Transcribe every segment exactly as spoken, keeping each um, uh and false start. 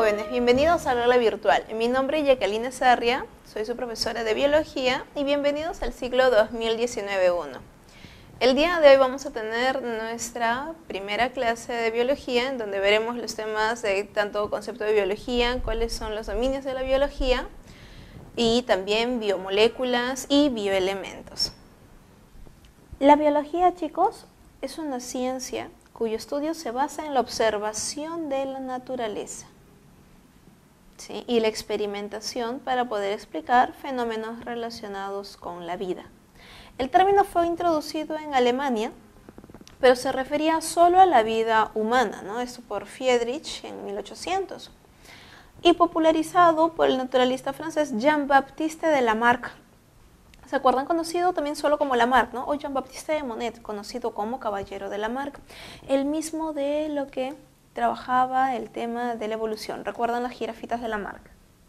jóvenes, bienvenidos al aula virtual. Mi nombre es Jacqueline Sarria, soy su profesora de biología y bienvenidos al ciclo dos mil diecinueve uno. El día de hoy vamos a tener nuestra primera clase de biología en donde veremos los temas de tanto concepto de biología, cuáles son los dominios de la biología y también biomoléculas y bioelementos. La biología, chicos, es una ciencia cuyo estudio se basa en la observación de la naturaleza, ¿sí?, y la experimentación para poder explicar fenómenos relacionados con la vida. El término fue introducido en Alemania, pero se refería solo a la vida humana, ¿no? Esto por Friedrich en mil ochocientos, y popularizado por el naturalista francés Jean-Baptiste de Lamarck. ¿Se acuerdan? Conocido también solo como Lamarck, ¿no? O Jean-Baptiste de Monnet, conocido como Caballero de Lamarck, el mismo de lo que trabajaba el tema de la evolución. ¿Recuerdan las jirafitas de Lamarck?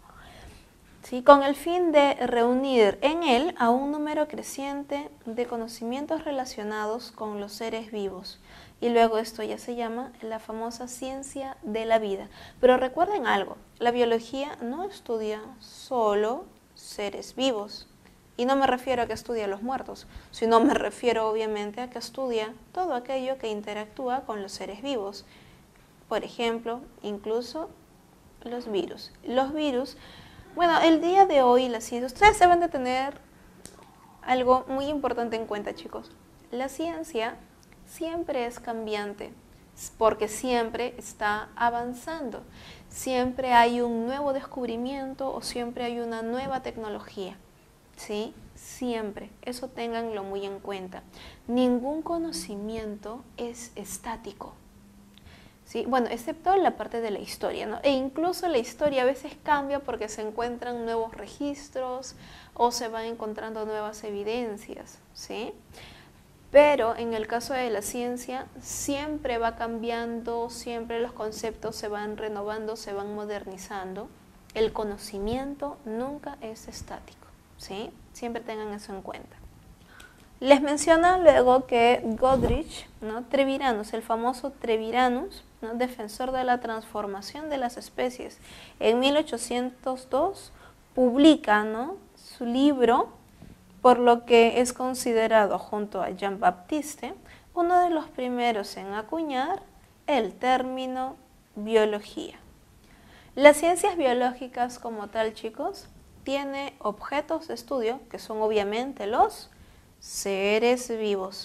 ¿Sí? Con el fin de reunir en él a un número creciente de conocimientos relacionados con los seres vivos. Y luego esto ya se llama la famosa ciencia de la vida. Pero recuerden algo, la biología no estudia solo seres vivos. Y no me refiero a que estudia a los muertos, sino me refiero obviamente a que estudia todo aquello que interactúa con los seres vivos. Por ejemplo, incluso los virus. Los virus, bueno, el día de hoy la ciencia, ustedes deben de tener algo muy importante en cuenta, chicos. La ciencia siempre es cambiante, porque siempre está avanzando. Siempre hay un nuevo descubrimiento o siempre hay una nueva tecnología. ¿Sí? Siempre, eso ténganlo muy en cuenta. Ningún conocimiento es estático, ¿sí? Bueno, excepto la parte de la historia, ¿no? E incluso la historia a veces cambia porque se encuentran nuevos registros o se van encontrando nuevas evidencias, ¿sí? Pero en el caso de la ciencia siempre va cambiando, siempre los conceptos se van renovando, se van modernizando. El conocimiento nunca es estático. ¿Sí? Siempre tengan eso en cuenta. Les menciona luego que Goodrich, ¿no?, Treviranus, el famoso Treviranus, ¿no?, defensor de la transformación de las especies, en mil ochocientos dos publica, ¿no?, su libro, por lo que es considerado junto a Jean-Baptiste uno de los primeros en acuñar el término biología. Las ciencias biológicas como tal, chicos, tiene objetos de estudio que son obviamente los seres vivos,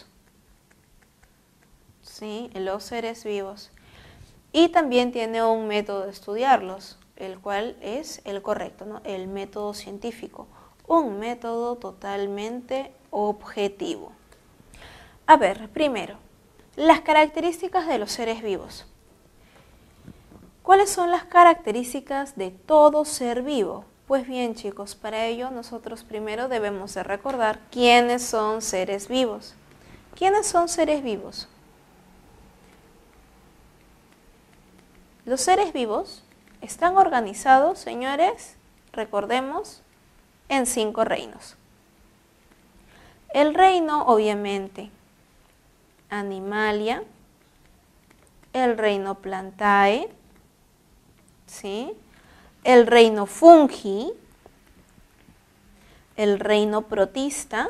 ¿sí? Los seres vivos. Y también tiene un método de estudiarlos, el cual es el correcto, ¿no? El método científico, un método totalmente objetivo. A ver, primero, las características de los seres vivos. ¿Cuáles son las características de todo ser vivo? Pues bien, chicos, para ello nosotros primero debemos de recordar quiénes son seres vivos. ¿Quiénes son seres vivos? Los seres vivos están organizados, señores, recordemos, en cinco reinos. El reino, obviamente, Animalia, el reino Plantae, ¿sí?, el reino Fungi, el reino Protista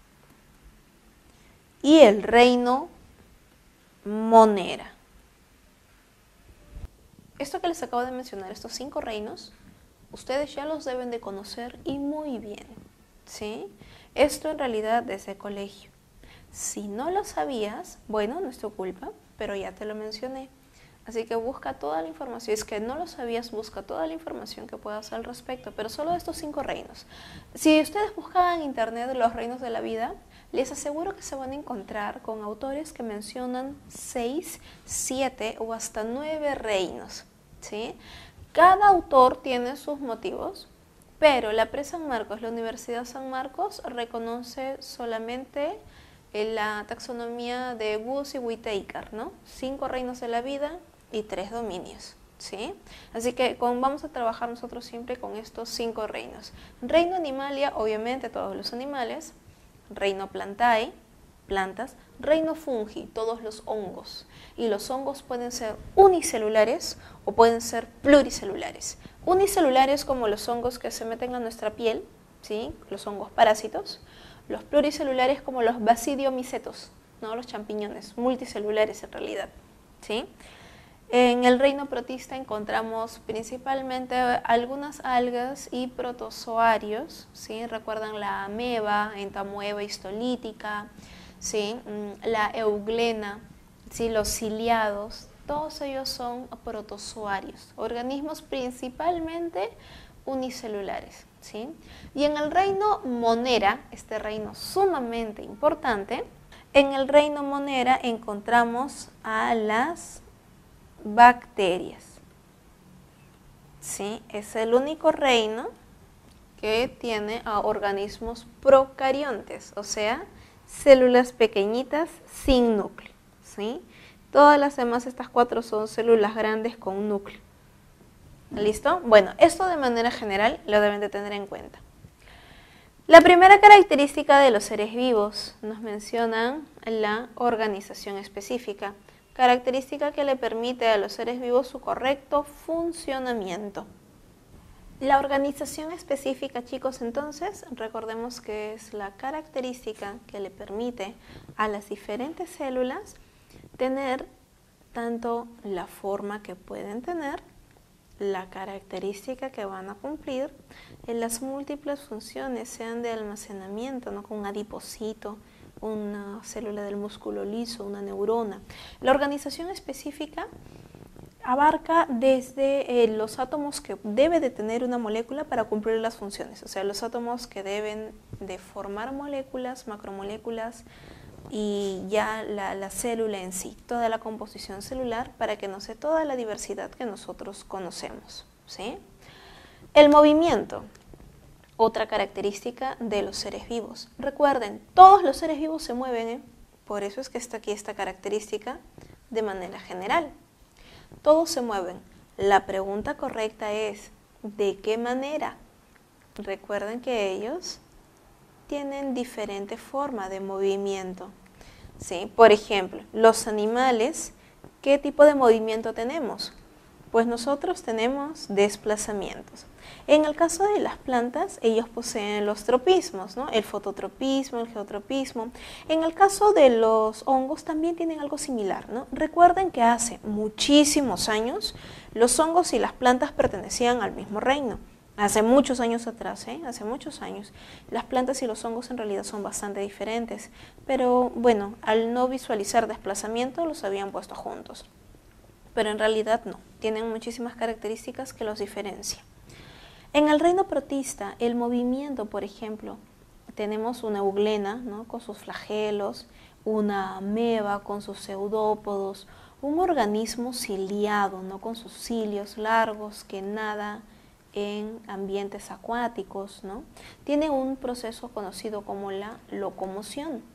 y el reino Monera. Esto que les acabo de mencionar, estos cinco reinos, ustedes ya los deben de conocer y muy bien, ¿sí? Esto en realidad desde colegio. Si no lo sabías, bueno, no es tu culpa, pero ya te lo mencioné. Así que busca toda la información, si es que no lo sabías, busca toda la información que puedas al respecto, pero solo de estos cinco reinos. Si ustedes buscan en internet los reinos de la vida, les aseguro que se van a encontrar con autores que mencionan seis, siete o hasta nueve reinos, ¿sí? Cada autor tiene sus motivos, pero la Pre San Marcos, la Universidad San Marcos, reconoce solamente la taxonomía de Woose y Whitaker, ¿no? Cinco reinos de la vida y tres dominios, ¿sí? Así que con, vamos a trabajar nosotros siempre con estos cinco reinos. Reino Animalia, obviamente todos los animales. Reino Plantae, plantas, reino fungi, todos los hongos. Y los hongos pueden ser unicelulares o pueden ser pluricelulares. Unicelulares como los hongos que se meten a nuestra piel, ¿sí? Los hongos parásitos. Los pluricelulares como los basidiomicetos, ¿no? Los champiñones, multicelulares en realidad, ¿sí? En el reino protista encontramos principalmente algunas algas y protozoarios, ¿sí? Recuerdan la ameba, entamoeba histolítica, ¿sí? La euglena, ¿sí? Los ciliados, todos ellos son protozoarios, organismos principalmente unicelulares, ¿sí? Y en el reino Monera, este reino sumamente importante, en el reino Monera encontramos a las bacterias, ¿sí? Es el único reino que tiene a organismos procariontes, o sea, células pequeñitas sin núcleo, ¿sí? Todas las demás, estas cuatro, son células grandes con núcleo. ¿Listo? Bueno, esto de manera general lo deben de tener en cuenta. La primera característica de los seres vivos nos mencionan la organización específica, característica que le permite a los seres vivos su correcto funcionamiento. La organización específica, chicos, entonces, recordemos que es la característica que le permite a las diferentes células tener tanto la forma que pueden tener, la característica que van a cumplir, en las múltiples funciones, sean de almacenamiento, ¿no? Con un adipocito, una célula del músculo liso, una neurona. La organización específica abarca desde eh, los átomos que debe de tener una molécula para cumplir las funciones, o sea, los átomos que deben de formar moléculas, macromoléculas, y ya la, la célula en sí, toda la composición celular, para que nos dé toda la diversidad que nosotros conocemos, ¿sí? El movimiento, otra característica de los seres vivos. Recuerden, todos los seres vivos se mueven, ¿eh? Por eso es que está aquí esta característica de manera general. Todos se mueven. La pregunta correcta es, ¿de qué manera? Recuerden que ellos tienen diferente forma de movimiento, ¿sí? Por ejemplo, los animales, ¿qué tipo de movimiento tenemos? Pues nosotros tenemos desplazamientos. En el caso de las plantas, ellos poseen los tropismos, ¿no? El fototropismo, el geotropismo. En el caso de los hongos también tienen algo similar, ¿no? Recuerden que hace muchísimos años los hongos y las plantas pertenecían al mismo reino. Hace muchos años atrás, ¿eh? Hace muchos años. Las plantas y los hongos en realidad son bastante diferentes, pero bueno, al no visualizar desplazamiento los habían puesto juntos. Pero en realidad no, tienen muchísimas características que los diferencian. En el reino protista, el movimiento, por ejemplo, tenemos una euglena, ¿no? Con sus flagelos, una ameba con sus pseudópodos, un organismo ciliado, ¿no? Con sus cilios largos que nada en ambientes acuáticos, ¿no? Tiene un proceso conocido como la locomoción.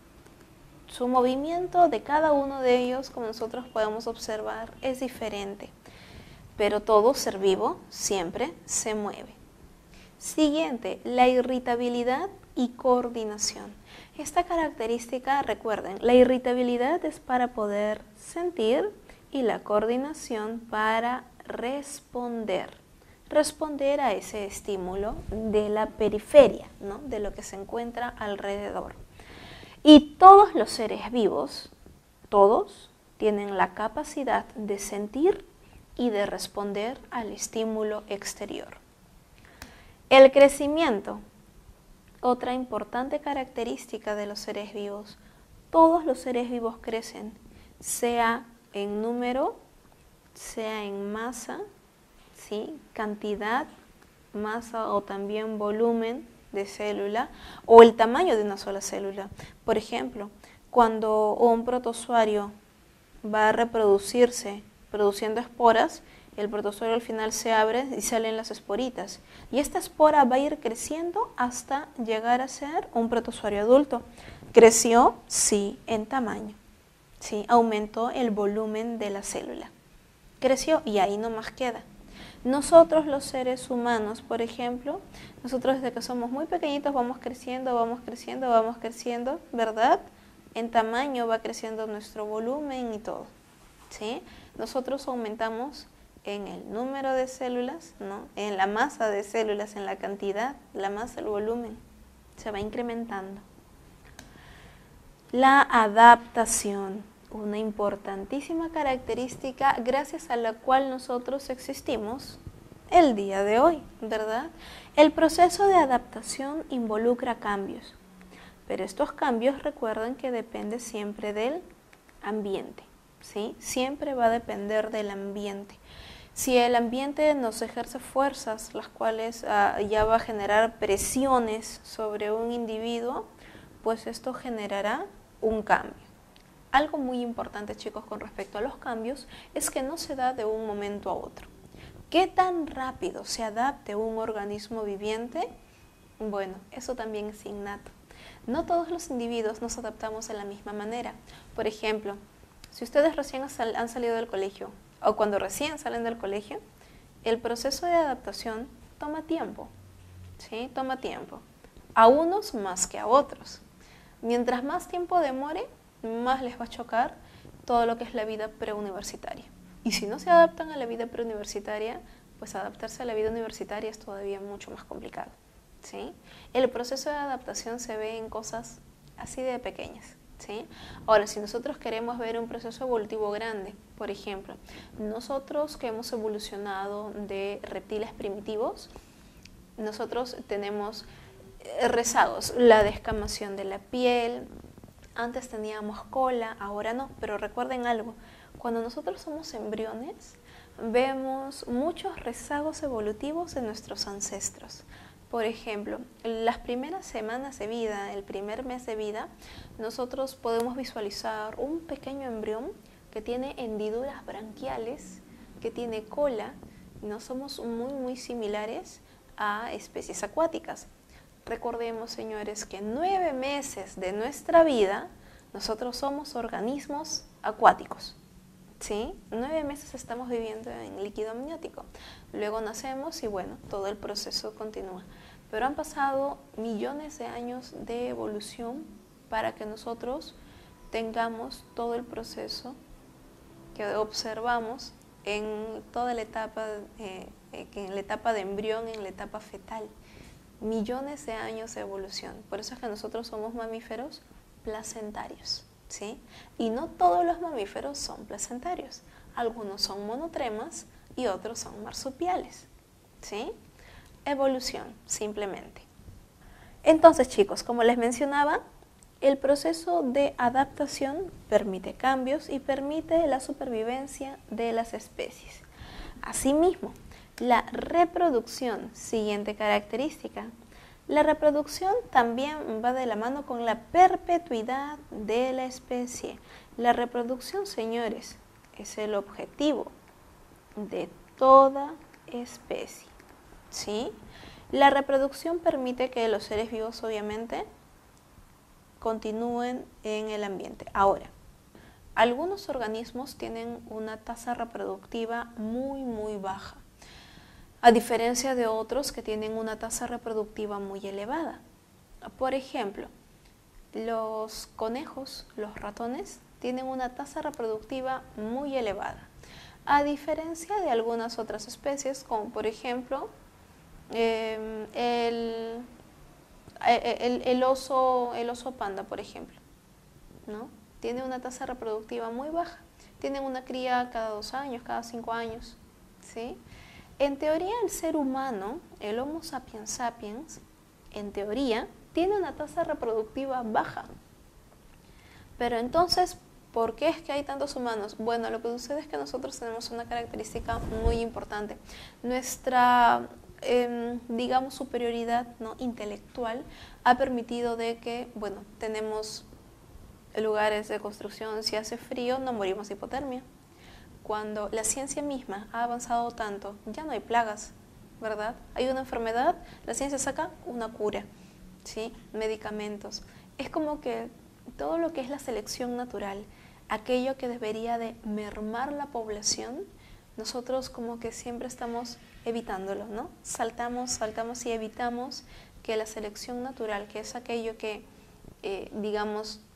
Su movimiento de cada uno de ellos, como nosotros podemos observar, es diferente, pero todo ser vivo siempre se mueve. Siguiente, la irritabilidad y coordinación. Esta característica, recuerden, la irritabilidad es para poder sentir y la coordinación para responder. Responder a ese estímulo de la periferia, ¿no? De lo que se encuentra alrededor. Y todos los seres vivos, todos, tienen la capacidad de sentir y de responder al estímulo exterior. El crecimiento, otra importante característica de los seres vivos. Todos los seres vivos crecen, sea en número, sea en masa, ¿sí? Cantidad, masa o también volumen de célula o el tamaño de una sola célula. Por ejemplo, cuando un protozoario va a reproducirse produciendo esporas, el protozoario al final se abre y salen las esporitas. Y esta espora va a ir creciendo hasta llegar a ser un protozoario adulto. ¿Creció? Sí, en tamaño. Sí, aumentó el volumen de la célula. Creció y ahí nomás queda. Nosotros los seres humanos, por ejemplo, nosotros desde que somos muy pequeñitos vamos creciendo, vamos creciendo, vamos creciendo, ¿verdad? en tamaño va creciendo nuestro volumen y todo, ¿sí? Nosotros aumentamos en el número de células, ¿no? En la masa de células, en la cantidad, la masa, el volumen, se va incrementando. La adaptación, una importantísima característica gracias a la cual nosotros existimos el día de hoy, ¿verdad? El proceso de adaptación involucra cambios, pero estos cambios recuerden que depende siempre del ambiente, ¿sí? Siempre va a depender del ambiente. Si el ambiente nos ejerce fuerzas, las cuales uh, ya va a generar presiones sobre un individuo, pues esto generará un cambio. Algo muy importante, chicos, con respecto a los cambios, es que no se da de un momento a otro. ¿Qué tan rápido se adapte un organismo viviente? Bueno, eso también es innato. No todos los individuos nos adaptamos de la misma manera. Por ejemplo, si ustedes recién han salido del colegio, o cuando recién salen del colegio, el proceso de adaptación toma tiempo, ¿sí? Toma tiempo. A unos más que a otros. Mientras más tiempo demore, más les va a chocar todo lo que es la vida preuniversitaria. Y si no se adaptan a la vida preuniversitaria, pues adaptarse a la vida universitaria es todavía mucho más complicado, ¿sí? El proceso de adaptación se ve en cosas así de pequeñas, ¿sí? Ahora, si nosotros queremos ver un proceso evolutivo grande, por ejemplo, nosotros que hemos evolucionado de reptiles primitivos, nosotros tenemos rezagos, la descamación de la piel. Antes teníamos cola, ahora no, pero recuerden algo, cuando nosotros somos embriones, vemos muchos rezagos evolutivos de nuestros ancestros. Por ejemplo, las primeras semanas de vida, el primer mes de vida, nosotros podemos visualizar un pequeño embrión que tiene hendiduras branquiales, que tiene cola, y no somos muy muy similares a especies acuáticas. Recordemos, señores, que nueve meses de nuestra vida nosotros somos organismos acuáticos, ¿sí? Nueve meses estamos viviendo en líquido amniótico. Luego nacemos y bueno, todo el proceso continúa. Pero han pasado millones de años de evolución para que nosotros tengamos todo el proceso que observamos en toda la etapa, eh, en la etapa de embrión, en la etapa fetal. Millones de años de evolución. Por eso es que nosotros somos mamíferos placentarios, ¿sí? Y no todos los mamíferos son placentarios. Algunos son monotremas y otros son marsupiales, ¿sí? Evolución, simplemente. Entonces, chicos, como les mencionaba, el proceso de adaptación permite cambios y permite la supervivencia de las especies. Asimismo, la reproducción, siguiente característica. La reproducción también va de la mano con la perpetuidad de la especie. La reproducción, señores, es el objetivo de toda especie, ¿sí? La reproducción permite que los seres vivos, obviamente, continúen en el ambiente. Ahora, algunos organismos tienen una tasa reproductiva muy, muy baja, a diferencia de otros que tienen una tasa reproductiva muy elevada. Por ejemplo, los conejos, los ratones, tienen una tasa reproductiva muy elevada, a diferencia de algunas otras especies, como por ejemplo eh, el, el, el, oso, el oso panda, por ejemplo, ¿no? Tiene una tasa reproductiva muy baja, tienen una cría cada dos años, cada cinco años, ¿sí? En teoría, el ser humano, el Homo sapiens sapiens, en teoría, tiene una tasa reproductiva baja. Pero entonces, ¿por qué es que hay tantos humanos? Bueno, lo que sucede es que nosotros tenemos una característica muy importante. Nuestra, eh, digamos, superioridad, ¿no?, intelectual ha permitido de que, bueno, tenemos lugares de construcción, si hace frío, no morimos de hipotermia. Cuando la ciencia misma ha avanzado tanto, ya no hay plagas, ¿verdad? Hay una enfermedad, la ciencia saca una cura, ¿sí? Medicamentos. Es como que todo lo que es la selección natural, aquello que debería de mermar la población, nosotros como que siempre estamos evitándolo, ¿no? Saltamos, saltamos y evitamos que la selección natural, que es aquello que, eh, digamos,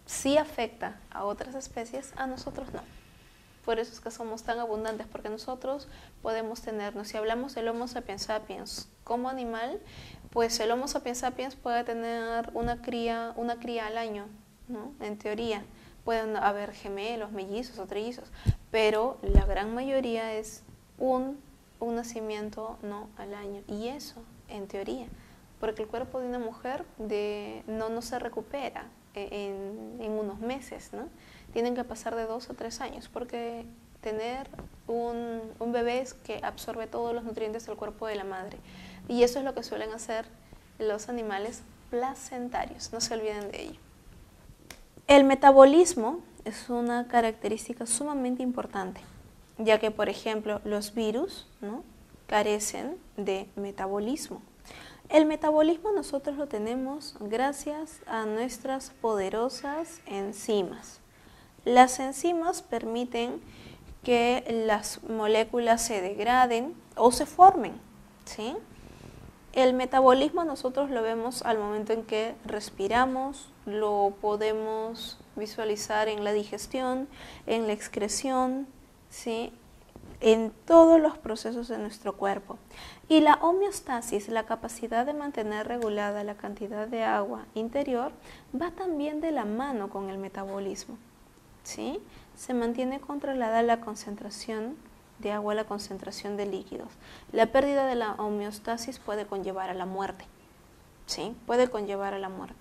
sí afecta a otras especies, a nosotros no. Por eso es que somos tan abundantes, porque nosotros podemos tenernos, si hablamos del Homo sapiens sapiens como animal, pues el Homo sapiens sapiens puede tener una cría, una cría al año, ¿no? En teoría. Pueden haber gemelos, mellizos o trillizos, pero la gran mayoría es un, un nacimiento, ¿no?, al año. Y eso, en teoría, porque el cuerpo de una mujer de, no, no se recupera en, en unos meses, ¿no? Tienen que pasar de dos a tres años, porque tener un, un bebé es que absorbe todos los nutrientes del cuerpo de la madre. Y eso es lo que suelen hacer los animales placentarios, no se olviden de ello. El metabolismo es una característica sumamente importante, ya que, por ejemplo, los virus, ¿no?, carecen de metabolismo. El metabolismo nosotros lo tenemos gracias a nuestras poderosas enzimas. Las enzimas permiten que las moléculas se degraden o se formen, ¿sí? El metabolismo nosotros lo vemos al momento en que respiramos, lo podemos visualizar en la digestión, en la excreción, ¿sí?, en todos los procesos de nuestro cuerpo. Y la homeostasis, la capacidad de mantener regulada la cantidad de agua interior, va también de la mano con el metabolismo, ¿sí? Se mantiene controlada la concentración de agua, la concentración de líquidos. La pérdida de la homeostasis puede conllevar a la muerte, ¿sí? Puede conllevar a la muerte.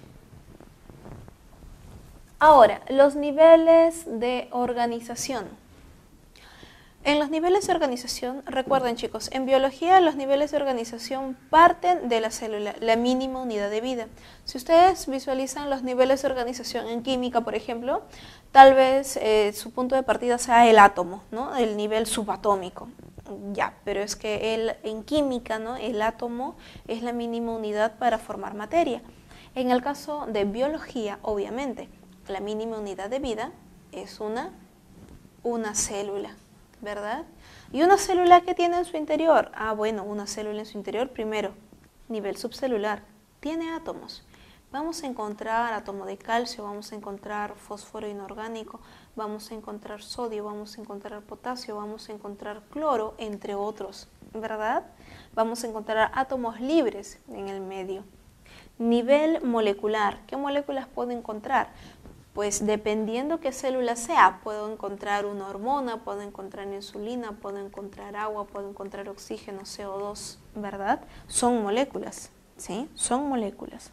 Ahora, los niveles de organización. En los niveles de organización, recuerden chicos, en biología los niveles de organización parten de la célula, la mínima unidad de vida. Si ustedes visualizan los niveles de organización en química, por ejemplo, tal vez eh, su punto de partida sea el átomo, ¿no?, el nivel subatómico. Ya, pero es que el, en química, ¿no?, el átomo es la mínima unidad para formar materia. En el caso de biología, obviamente, la mínima unidad de vida es una, una célula, ¿verdad? ¿Y una célula que tiene en su interior? Ah, bueno, una célula en su interior, primero, nivel subcelular, tiene átomos. Vamos a encontrar átomo de calcio, vamos a encontrar fósforo inorgánico, vamos a encontrar sodio, vamos a encontrar potasio, vamos a encontrar cloro, entre otros, ¿verdad? Vamos a encontrar átomos libres en el medio. Nivel molecular, ¿qué moléculas puedo encontrar? Pues dependiendo qué célula sea, puedo encontrar una hormona, puedo encontrar insulina, puedo encontrar agua, puedo encontrar oxígeno, C O dos, ¿verdad? Son moléculas, ¿sí? Son moléculas.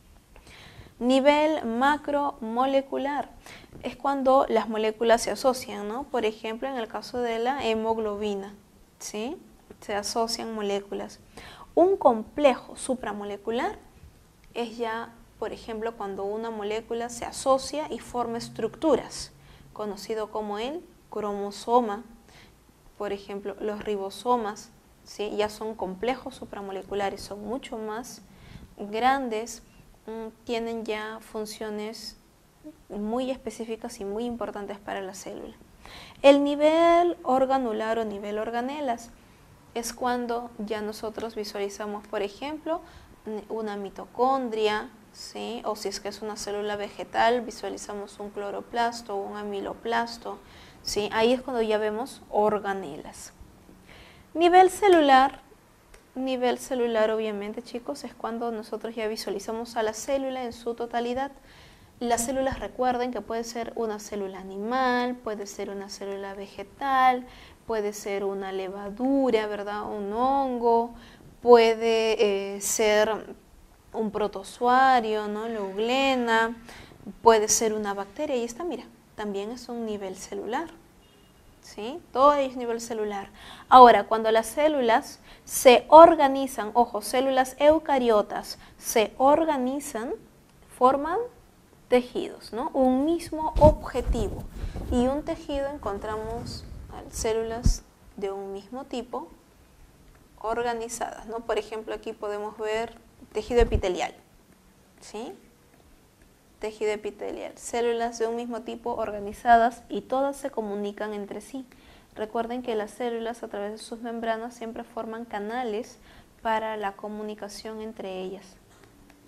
Nivel macromolecular es cuando las moléculas se asocian, ¿no? Por ejemplo, en el caso de la hemoglobina, ¿sí? Se asocian moléculas. Un complejo supramolecular es ya, por ejemplo, cuando una molécula se asocia y forma estructuras, conocido como el cromosoma. Por ejemplo, los ribosomas, ¿sí?, ya son complejos supramoleculares, son mucho más grandes, mmm, tienen ya funciones muy específicas y muy importantes para la célula. El nivel organular o nivel organelas es cuando ya nosotros visualizamos, por ejemplo, una mitocondria, ¿sí?, o si es que es una célula vegetal, visualizamos un cloroplasto o un amiloplasto, ¿sí? Ahí es cuando ya vemos organelas. Nivel celular, nivel celular obviamente chicos, es cuando nosotros ya visualizamos a la célula en su totalidad. Las células, recuerden que puede ser una célula animal, puede ser una célula vegetal, puede ser una levadura, ¿verdad?, un hongo, puede eh, ser un protozoario, ¿no?, la euglena, puede ser una bacteria, y está, mira, también es un nivel celular, ¿sí? Todo es nivel celular. Ahora, cuando las células se organizan, ojo, células eucariotas se organizan, forman tejidos, ¿no?, un mismo objetivo, y un tejido encontramos células de un mismo tipo organizadas, ¿no? Por ejemplo, aquí podemos ver tejido epitelial, ¿sí? Tejido epitelial, células de un mismo tipo organizadas y todas se comunican entre sí. Recuerden que las células a través de sus membranas siempre forman canales para la comunicación entre ellas.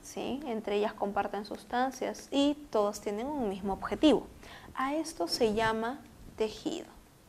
¿sí? Entre ellas comparten sustancias y todas tienen un mismo objetivo. A esto se llama tejido.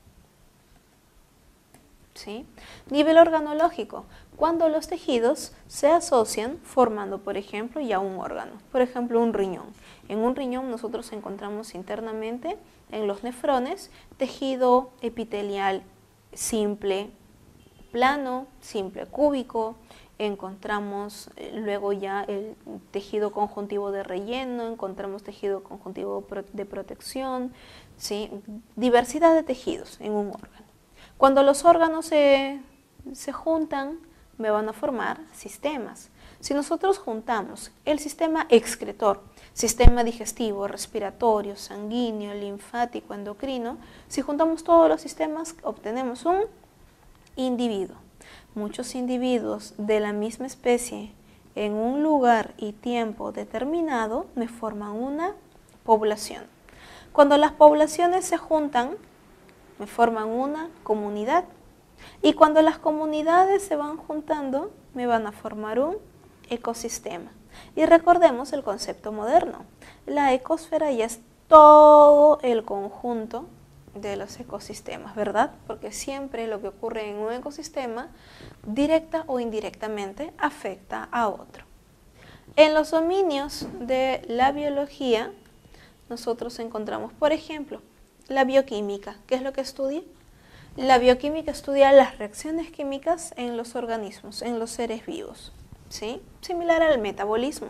¿Sí? Nivel organológico, cuando los tejidos se asocian formando, por ejemplo, ya un órgano, por ejemplo, un riñón. En un riñón nosotros encontramos internamente, en los nefrones, tejido epitelial simple, plano, simple cúbico, encontramos eh, luego ya el tejido conjuntivo de relleno, encontramos tejido conjuntivo de protección, ¿sí? Diversidad de tejidos en un órgano. Cuando los órganos se, se juntan, me van a formar sistemas. Si nosotros juntamos el sistema excretor, sistema digestivo, respiratorio, sanguíneo, linfático, endocrino, si juntamos todos los sistemas, obtenemos un individuo. Muchos individuos de la misma especie en un lugar y tiempo determinado me forman una población. Cuando las poblaciones se juntan, me forman una comunidad. Y cuando las comunidades se van juntando, me van a formar un ecosistema. Y recordemos el concepto moderno. La ecosfera ya es todo el conjunto de los ecosistemas, ¿verdad? Porque siempre lo que ocurre en un ecosistema, directa o indirectamente, afecta a otro. En los dominios de la biología, nosotros encontramos, por ejemplo, la bioquímica. ¿Qué es lo que estudia? La bioquímica estudia las reacciones químicas en los organismos, en los seres vivos, ¿sí? Similar al metabolismo.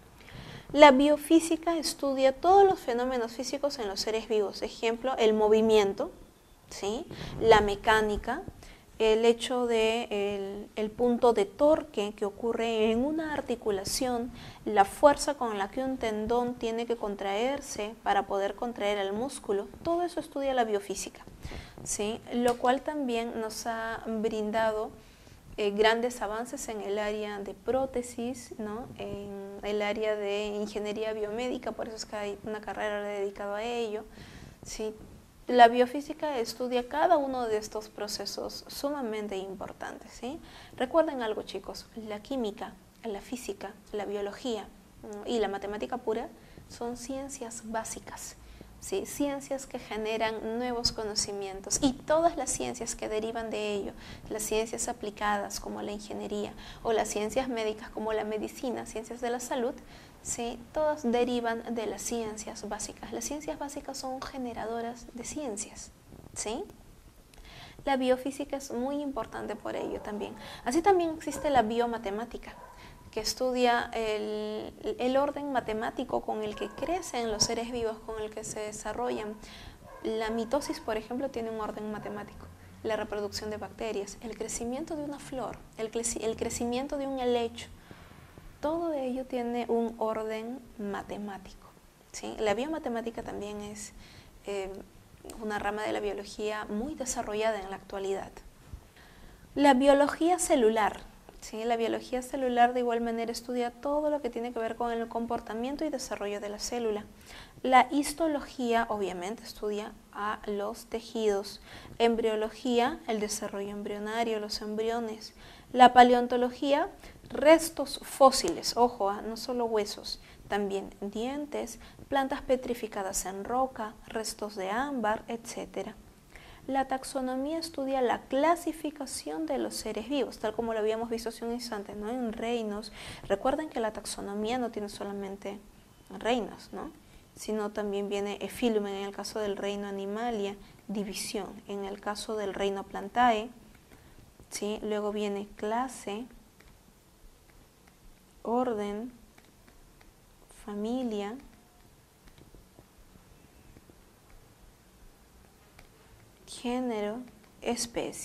La biofísica estudia todos los fenómenos físicos en los seres vivos, ejemplo, el movimiento, ¿sí? La mecánica, el hecho de el, el punto de torque que ocurre en una articulación, la fuerza con la que un tendón tiene que contraerse para poder contraer el músculo, todo eso estudia la biofísica, ¿sí? Lo cual también nos ha brindado Eh, grandes avances en el área de prótesis, ¿no? En el área de ingeniería biomédica, por eso es que hay una carrera dedicada a ello, ¿sí? La biofísica estudia cada uno de estos procesos sumamente importantes, ¿sí? Recuerden algo, chicos, la química, la física, la biología, ¿no? Y la matemática pura son ciencias básicas, ¿sí? Ciencias que generan nuevos conocimientos, y todas las ciencias que derivan de ello, las ciencias aplicadas como la ingeniería o las ciencias médicas como la medicina, ciencias de la salud, ¿sí? Todas derivan de las ciencias básicas. Las ciencias básicas son generadoras de ciencias, ¿sí? La biofísica es muy importante por ello también. Así también existe la biomatemática, que estudia el, el orden matemático con el que crecen los seres vivos, con el que se desarrollan. La mitosis, por ejemplo, tiene un orden matemático. La reproducción de bacterias, el crecimiento de una flor, el, creci el crecimiento de un helecho, todo ello tiene un orden matemático, ¿sí? La biomatemática también es eh, una rama de la biología muy desarrollada en la actualidad. La biología celular. Sí, la biología celular de igual manera estudia todo lo que tiene que ver con el comportamiento y desarrollo de la célula. La histología obviamente estudia a los tejidos. Embriología, el desarrollo embrionario, los embriones. La paleontología, restos fósiles, ojo, ¿eh? No solo huesos, también dientes, plantas petrificadas en roca, restos de ámbar, etcétera. La taxonomía estudia la clasificación de los seres vivos, tal como lo habíamos visto hace un instante, ¿no? En reinos. Recuerden que la taxonomía no tiene solamente reinos, ¿no? Sino también viene Ephilumen en el caso del reino Animalia, división en el caso del reino Plantae, ¿sí? Luego viene clase, orden, familia, género, especie,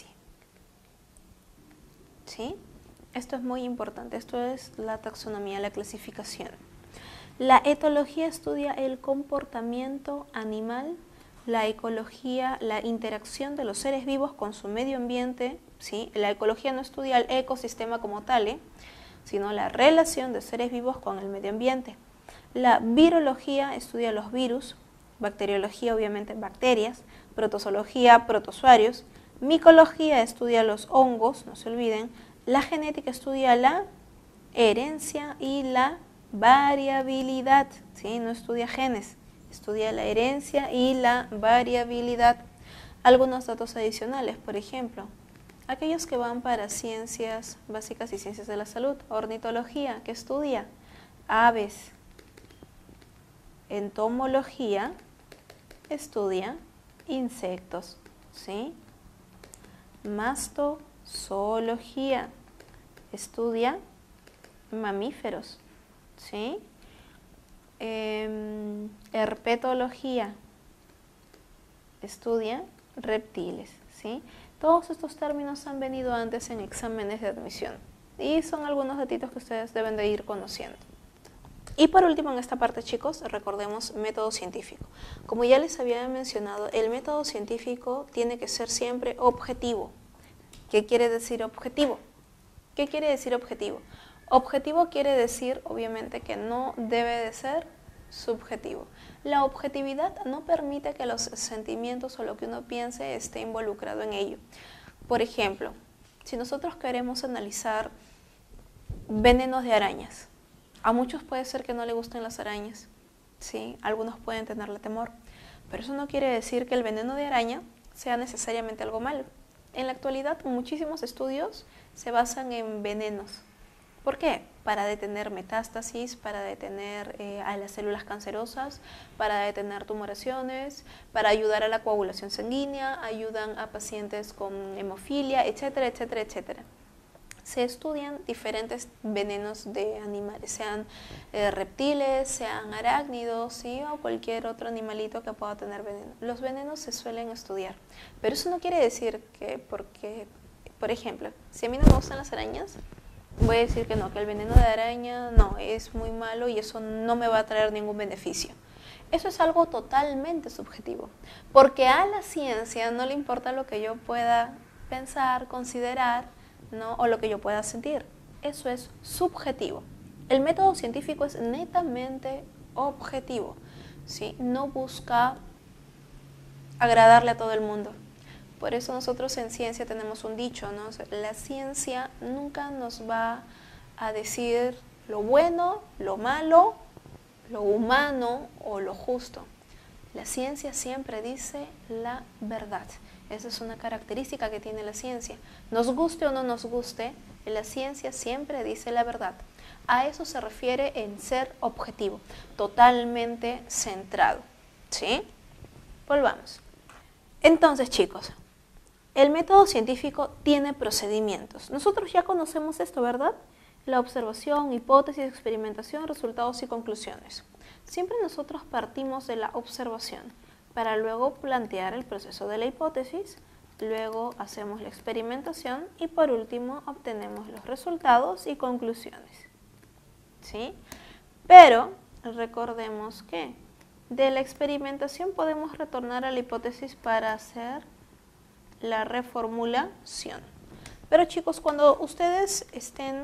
¿sí? Esto es muy importante, esto es la taxonomía, la clasificación. La etología estudia el comportamiento animal, la ecología, la interacción de los seres vivos con su medio ambiente, ¿sí? La ecología no estudia el ecosistema como tal, ¿eh? Sino la relación de seres vivos con el medio ambiente. La virología estudia los virus, bacteriología obviamente bacterias, protozoología, protozoarios, micología estudia los hongos, no se olviden, la genética estudia la herencia y la variabilidad, ¿sí? No estudia genes, estudia la herencia y la variabilidad. Algunos datos adicionales, por ejemplo, aquellos que van para ciencias básicas y ciencias de la salud, ornitología, que estudia aves, entomología, estudia insectos, ¿sí? Mastozoología, estudia mamíferos, ¿sí? Eh, herpetología, estudia reptiles, ¿sí? Todos estos términos han venido antes en exámenes de admisión y son algunos datitos que ustedes deben de ir conociendo. Y por último, en esta parte, chicos, recordemos método científico. Como ya les había mencionado, el método científico tiene que ser siempre objetivo. ¿Qué quiere decir objetivo? ¿Qué quiere decir objetivo? Objetivo quiere decir, obviamente, que no debe de ser subjetivo. La objetividad no permite que los sentimientos o lo que uno piense esté involucrado en ello. Por ejemplo, si nosotros queremos analizar venenos de arañas, a muchos puede ser que no les gusten las arañas, ¿sí? Algunos pueden tenerle temor, pero eso no quiere decir que el veneno de araña sea necesariamente algo malo. En la actualidad, muchísimos estudios se basan en venenos. ¿Por qué? Para detener metástasis, para detener eh, a las células cancerosas, para detener tumoraciones, para ayudar a la coagulación sanguínea, ayudan a pacientes con hemofilia, etcétera, etcétera, etcétera. Se estudian diferentes venenos de animales, sean eh, reptiles, sean arácnidos, ¿sí? O cualquier otro animalito que pueda tener veneno. Los venenos se suelen estudiar, pero eso no quiere decir que porque, por ejemplo, si a mí no me gustan las arañas, voy a decir que no, que el veneno de araña no, es muy malo y eso no me va a traer ningún beneficio. Eso es algo totalmente subjetivo, porque a la ciencia no le importa lo que yo pueda pensar, considerar, ¿no? O lo que yo pueda sentir. Eso es subjetivo. El método científico es netamente objetivo, ¿sí? No busca agradarle a todo el mundo. Por eso nosotros en ciencia tenemos un dicho, ¿no? La ciencia nunca nos va a decir lo bueno, lo malo, lo humano o lo justo. La ciencia siempre dice la verdad. Esa es una característica que tiene la ciencia. Nos guste o no nos guste, la ciencia siempre dice la verdad. A eso se refiere en ser objetivo, totalmente centrado, ¿sí? Volvamos. Entonces, chicos, el método científico tiene procedimientos. Nosotros ya conocemos esto, ¿verdad? La observación, hipótesis, experimentación, resultados y conclusiones. Siempre nosotros partimos de la observación para luego plantear el proceso de la hipótesis, luego hacemos la experimentación y por último obtenemos los resultados y conclusiones, ¿sí? Pero recordemos que de la experimentación podemos retornar a la hipótesis para hacer la reformulación. Pero chicos, cuando ustedes estén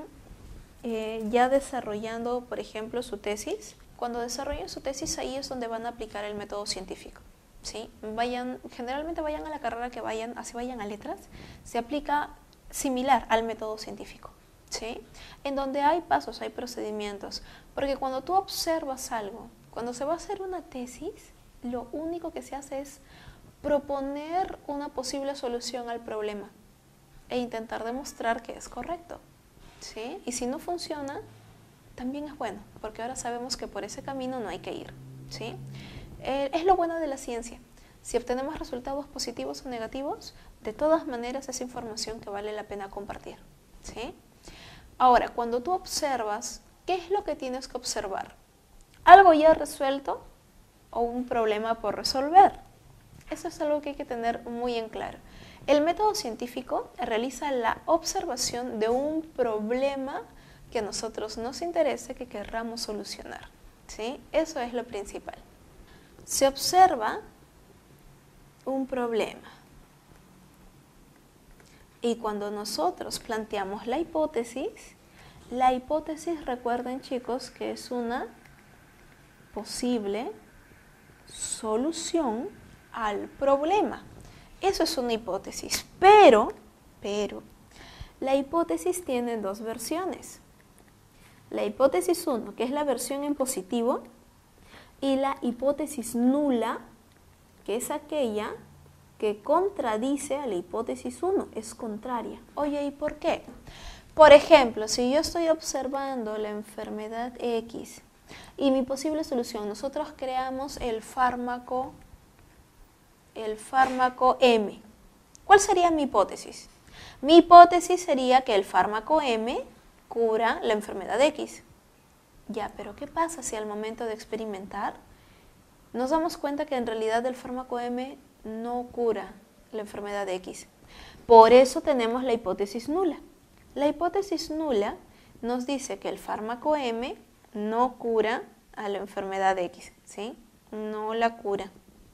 eh, ya desarrollando, por ejemplo, su tesis, cuando desarrollen su tesis, ahí es donde van a aplicar el método científico, ¿sí? Vayan, generalmente vayan a la carrera que vayan, así vayan a letras, se aplica similar al método científico, ¿sí? En donde hay pasos, hay procedimientos, porque cuando tú observas algo, cuando se va a hacer una tesis, lo único que se hace es proponer una posible solución al problema e intentar demostrar que es correcto, ¿sí? Y si no funciona, también es bueno, porque ahora sabemos que por ese camino no hay que ir, ¿sí? Eh, es lo bueno de la ciencia. Si obtenemos resultados positivos o negativos, de todas maneras es información que vale la pena compartir, ¿sí? Ahora, cuando tú observas, ¿qué es lo que tienes que observar? ¿Algo ya resuelto o un problema por resolver? Eso es algo que hay que tener muy en claro. El método científico realiza la observación de un problema que a nosotros nos interese, que querramos solucionar, ¿sí? Eso es lo principal. Se observa un problema y cuando nosotros planteamos la hipótesis, la hipótesis, recuerden chicos, que es una posible solución al problema. Eso es una hipótesis, pero, pero, la hipótesis tiene dos versiones. la hipótesis uno, que es la versión en positivo, y la hipótesis nula, que es aquella que contradice a la hipótesis uno, es contraria. Oye, ¿y por qué? Por ejemplo, si yo estoy observando la enfermedad X y mi posible solución, nosotros creamos el fármaco, el fármaco M. ¿Cuál sería mi hipótesis? Mi hipótesis sería que el fármaco M cura la enfermedad X. Ya, pero ¿qué pasa si al momento de experimentar nos damos cuenta que en realidad el fármaco M no cura la enfermedad X? Por eso tenemos la hipótesis nula. La hipótesis nula nos dice que el fármaco M no cura a la enfermedad X, ¿sí? No la cura.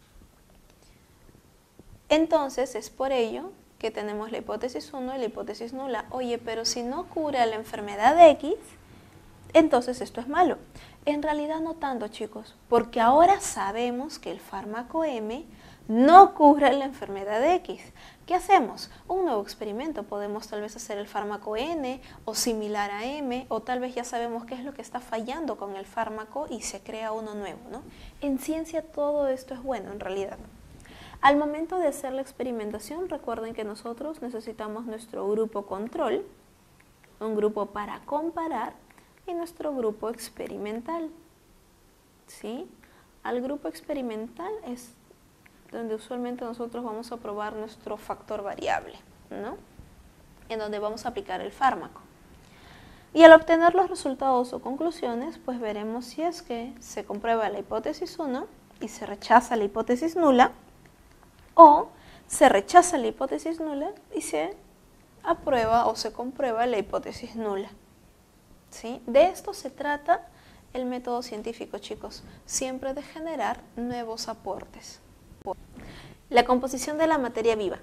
Entonces es por ello que tenemos la hipótesis uno y la hipótesis nula. Oye, pero si no cura la enfermedad X, entonces esto es malo. En realidad no tanto, chicos, porque ahora sabemos que el fármaco M no cura la enfermedad X. ¿Qué hacemos? Un nuevo experimento. Podemos tal vez hacer el fármaco N o similar a M, o tal vez ya sabemos qué es lo que está fallando con el fármaco y se crea uno nuevo, ¿no? En ciencia todo esto es bueno, en realidad. Al momento de hacer la experimentación, recuerden que nosotros necesitamos nuestro grupo control, un grupo para comparar y nuestro grupo experimental, ¿sí? Al grupo experimental es donde usualmente nosotros vamos a probar nuestro factor variable, ¿no? En donde vamos a aplicar el fármaco. Y al obtener los resultados o conclusiones, pues veremos si es que se comprueba la hipótesis uno y se rechaza la hipótesis nula, o se rechaza la hipótesis nula y se aprueba o se comprueba la hipótesis nula, ¿sí? De esto se trata el método científico, chicos, siempre de generar nuevos aportes. La composición de la materia viva.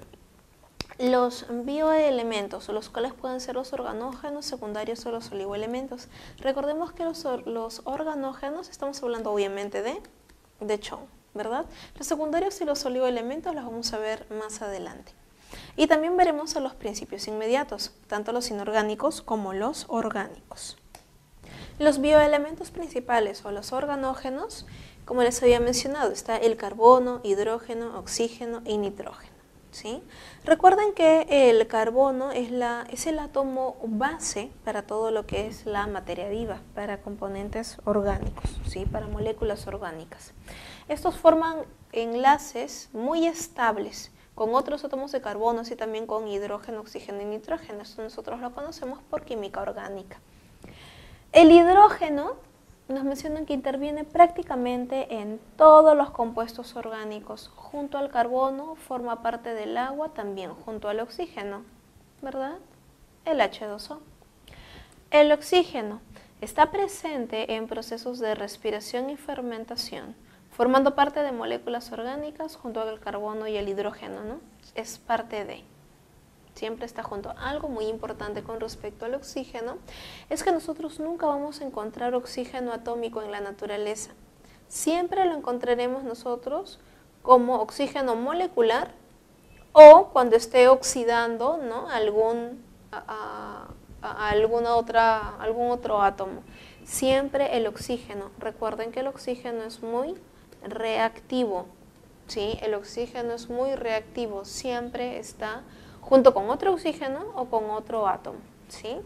Los bioelementos, los cuales pueden ser los organógenos secundarios o los oligoelementos. Recordemos que los, or los organógenos, estamos hablando obviamente de, de Chon, ¿verdad? Los secundarios y los oligoelementos los vamos a ver más adelante. Y también veremos a los principios inmediatos, tanto los inorgánicos como los orgánicos. Los bioelementos principales o los organógenos, como les había mencionado, está el carbono, hidrógeno, oxígeno y nitrógeno, ¿sí? Recuerden que el carbono es, la, es el átomo base para todo lo que es la materia viva, para componentes orgánicos, ¿sí? Para moléculas orgánicas. Estos forman enlaces muy estables con otros átomos de carbono y también con hidrógeno, oxígeno y nitrógeno. Esto nosotros lo conocemos por química orgánica. El hidrógeno nos mencionan que interviene prácticamente en todos los compuestos orgánicos. Junto al carbono forma parte del agua, también junto al oxígeno, ¿verdad? El hache dos o. El oxígeno está presente en procesos de respiración y fermentación, formando parte de moléculas orgánicas junto al carbono y el hidrógeno, ¿no? Es parte de... Siempre está junto. Algo muy importante con respecto al oxígeno es que nosotros nunca vamos a encontrar oxígeno atómico en la naturaleza. Siempre lo encontraremos nosotros como oxígeno molecular o cuando esté oxidando, ¿no? algún, a, a, a alguna otra, algún otro átomo. Siempre el oxígeno. Recuerden que el oxígeno es muy reactivo, ¿sí? El oxígeno es muy reactivo. Siempre está junto con otro oxígeno o con otro átomo, ¿sí?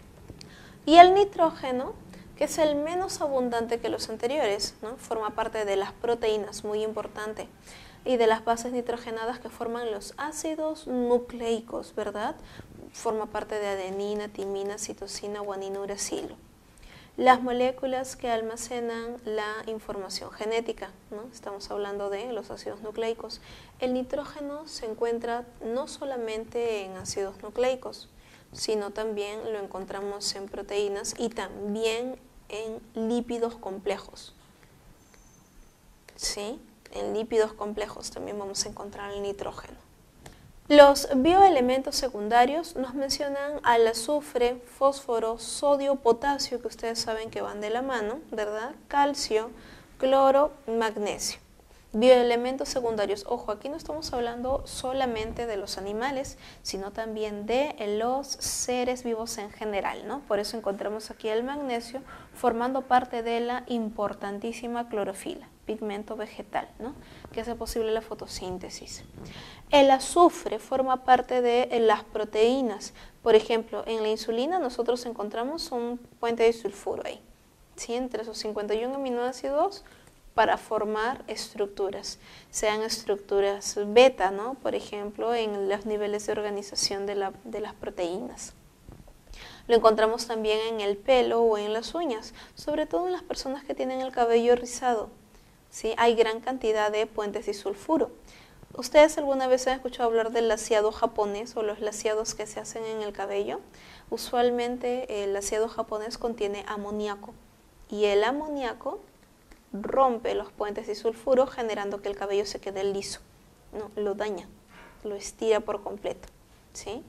Y el nitrógeno, que es el menos abundante que los anteriores, ¿no? Forma parte de las proteínas, muy importante, y de las bases nitrogenadas que forman los ácidos nucleicos, ¿verdad? Forma parte de adenina, timina, citosina, guanina, uracilo. Las moléculas que almacenan la información genética, ¿no? Estamos hablando de los ácidos nucleicos. El nitrógeno se encuentra no solamente en ácidos nucleicos, sino también lo encontramos en proteínas y también en lípidos complejos. ¿Sí? En lípidos complejos también vamos a encontrar el nitrógeno. Los bioelementos secundarios nos mencionan al azufre, fósforo, sodio, potasio, que ustedes saben que van de la mano, ¿verdad? Calcio, cloro, magnesio. Bioelementos secundarios. Ojo, aquí no estamos hablando solamente de los animales, sino también de los seres vivos en general, ¿no? Por eso encontramos aquí el magnesio formando parte de la importantísima clorofila, pigmento vegetal, ¿no? Que hace posible la fotosíntesis. El azufre forma parte de las proteínas. Por ejemplo, en la insulina nosotros encontramos un puente de sulfuro ahí, ¿sí? Entre esos cincuenta y un aminoácidos para formar estructuras, sean estructuras beta, ¿no? Por ejemplo, en los niveles de organización de, la, de las proteínas. Lo encontramos también en el pelo o en las uñas, sobre todo en las personas que tienen el cabello rizado, ¿sí? Hay gran cantidad de puentes disulfuro. ¿Ustedes alguna vez han escuchado hablar del laseado japonés o los laseados que se hacen en el cabello? Usualmente el laseado japonés contiene amoníaco y el amoníaco rompe los puentes disulfuro generando que el cabello se quede liso, ¿no? Lo daña, lo estira por completo, ¿sí?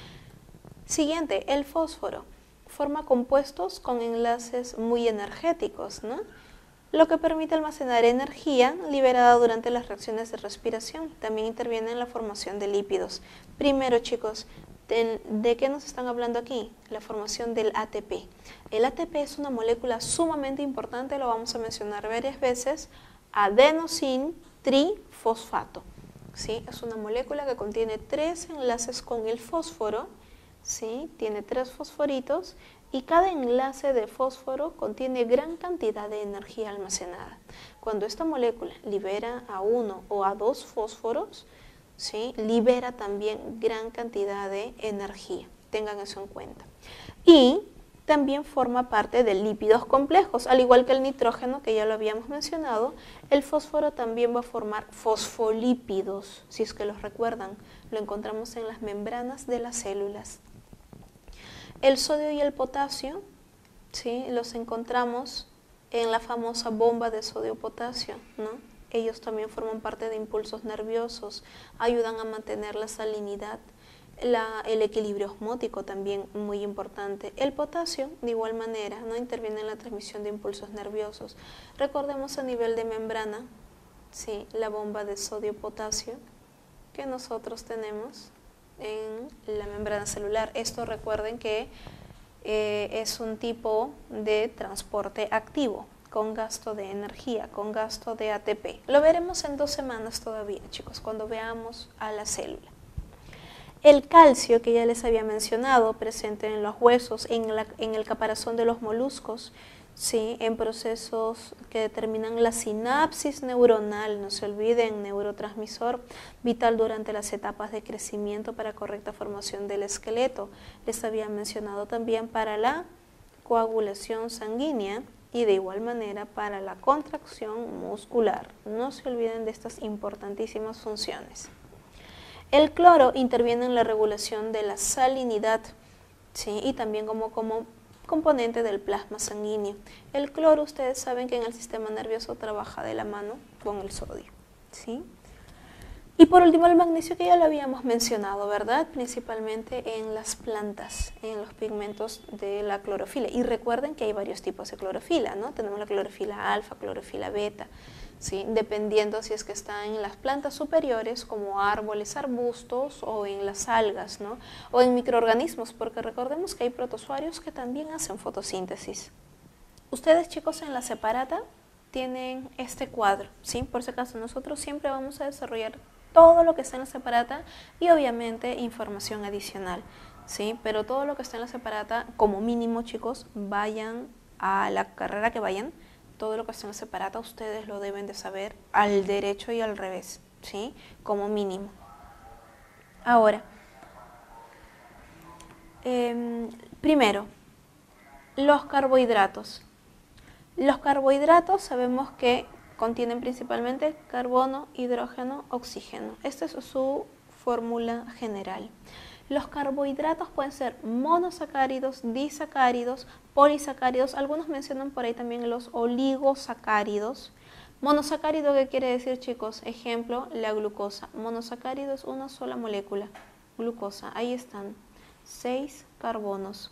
Siguiente, el fósforo forma compuestos con enlaces muy energéticos, ¿no? Lo que permite almacenar energía liberada durante las reacciones de respiración. También interviene en la formación de lípidos. Primero, chicos, ¿De, ¿de qué nos están hablando aquí? La formación del A T P. El A T P es una molécula sumamente importante, lo vamos a mencionar varias veces, adenosin trifosfato, ¿sí? Es una molécula que contiene tres enlaces con el fósforo, ¿sí? Tiene tres fosforitos y cada enlace de fósforo contiene gran cantidad de energía almacenada. Cuando esta molécula libera a uno o a dos fósforos, ¿sí? Libera también gran cantidad de energía, tengan eso en cuenta. Y también forma parte de lípidos complejos, al igual que el nitrógeno, que ya lo habíamos mencionado, el fósforo también va a formar fosfolípidos, si es que los recuerdan, lo encontramos en las membranas de las células. El sodio y el potasio, ¿sí? Los encontramos en la famosa bomba de sodio-potasio, ¿no? Ellos también forman parte de impulsos nerviosos, ayudan a mantener la salinidad, la, el equilibrio osmótico también muy importante. El potasio, de igual manera, no interviene en la transmisión de impulsos nerviosos. Recordemos a nivel de membrana, ¿sí? La bomba de sodio-potasio que nosotros tenemos en la membrana celular. Esto recuerden que eh, es un tipo de transporte activo, con gasto de energía, con gasto de A T P. Lo veremos en dos semanas todavía, chicos, cuando veamos a la célula. El calcio, que ya les había mencionado, presente en los huesos, en, la, en el caparazón de los moluscos, ¿sí? En procesos que determinan la sinapsis neuronal, no se olviden, neurotransmisor vital durante las etapas de crecimiento para correcta formación del esqueleto. Les había mencionado también para la coagulación sanguínea, y de igual manera para la contracción muscular. No se olviden de estas importantísimas funciones. El cloro interviene en la regulación de la salinidad, ¿sí? Y también como, como componente del plasma sanguíneo. El cloro, ustedes saben que en el sistema nervioso trabaja de la mano con el sodio, ¿sí? Y por último el magnesio, que ya lo habíamos mencionado, ¿verdad? Principalmente en las plantas, en los pigmentos de la clorofila. Y recuerden que hay varios tipos de clorofila, ¿no? Tenemos la clorofila alfa, clorofila beta, ¿sí? Dependiendo si es que está en las plantas superiores como árboles, arbustos o en las algas, ¿no? O en microorganismos, porque recordemos que hay protozoarios que también hacen fotosíntesis. Ustedes, chicos, en la separata tienen este cuadro, ¿sí? Por si acaso nosotros siempre vamos a desarrollar todo lo que está en la separata y obviamente información adicional, ¿sí? Pero todo lo que está en la separata, como mínimo, chicos, vayan a la carrera que vayan, todo lo que está en la separata ustedes lo deben de saber al derecho y al revés, ¿sí? Como mínimo. Ahora, eh, primero, los carbohidratos. Los carbohidratos sabemos que contienen principalmente carbono, hidrógeno, oxígeno. Esta es su fórmula general. Los carbohidratos pueden ser monosacáridos, disacáridos, polisacáridos. Algunos mencionan por ahí también los oligosacáridos. Monosacárido, ¿qué quiere decir, chicos? Ejemplo, la glucosa. Monosacárido es una sola molécula, glucosa. Ahí están, seis carbonos,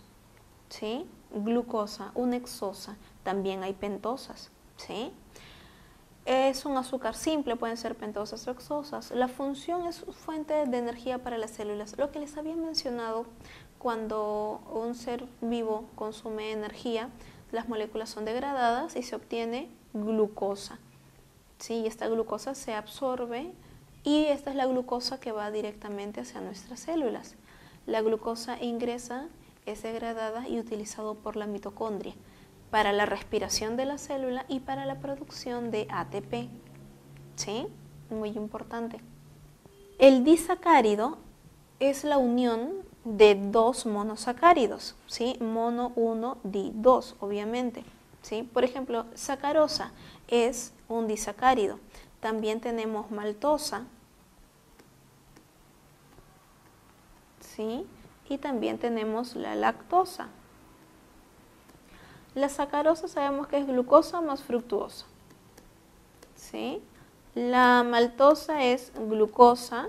¿sí? Glucosa, una hexosa. También hay pentosas, ¿sí? Es un azúcar simple, pueden ser pentosas o hexosas. La función es fuente de energía para las células. Lo que les había mencionado, cuando un ser vivo consume energía, las moléculas son degradadas y se obtiene glucosa. ¿Sí? Y esta glucosa se absorbe y esta es la glucosa que va directamente hacia nuestras células. La glucosa ingresa, es degradada y utilizado por la mitocondria para la respiración de la célula y para la producción de A T P. ¿Sí? Muy importante. El disacárido es la unión de dos monosacáridos, ¿sí? Mono uno, di dos, obviamente. ¿Sí? Por ejemplo, sacarosa es un disacárido. También tenemos maltosa, ¿sí? Y también tenemos la lactosa. La sacarosa sabemos que es glucosa más fructuosa, ¿sí? La maltosa es glucosa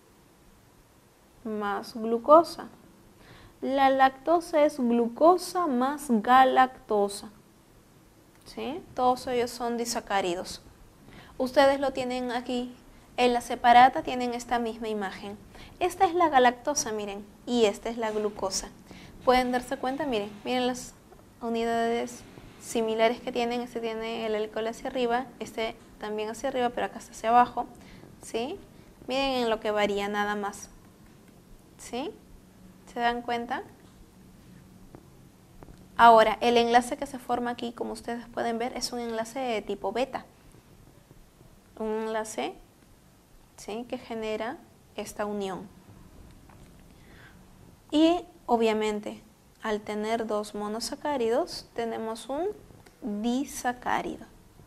más glucosa. La lactosa es glucosa más galactosa, ¿sí? Todos ellos son disacáridos. Ustedes lo tienen aquí, en la separata tienen esta misma imagen. Esta es la galactosa, miren, y esta es la glucosa. Pueden darse cuenta, miren, miren las unidades similares que tienen. Este tiene el alcohol hacia arriba, este también hacia arriba, pero acá está hacia abajo, ¿sí? Miren en lo que varía nada más, ¿sí? ¿Se dan cuenta? Ahora, el enlace que se forma aquí, como ustedes pueden ver, es un enlace de tipo beta. Un enlace, ¿sí?, que genera esta unión. Y obviamente, al tener dos monosacáridos, tenemos un disacárido.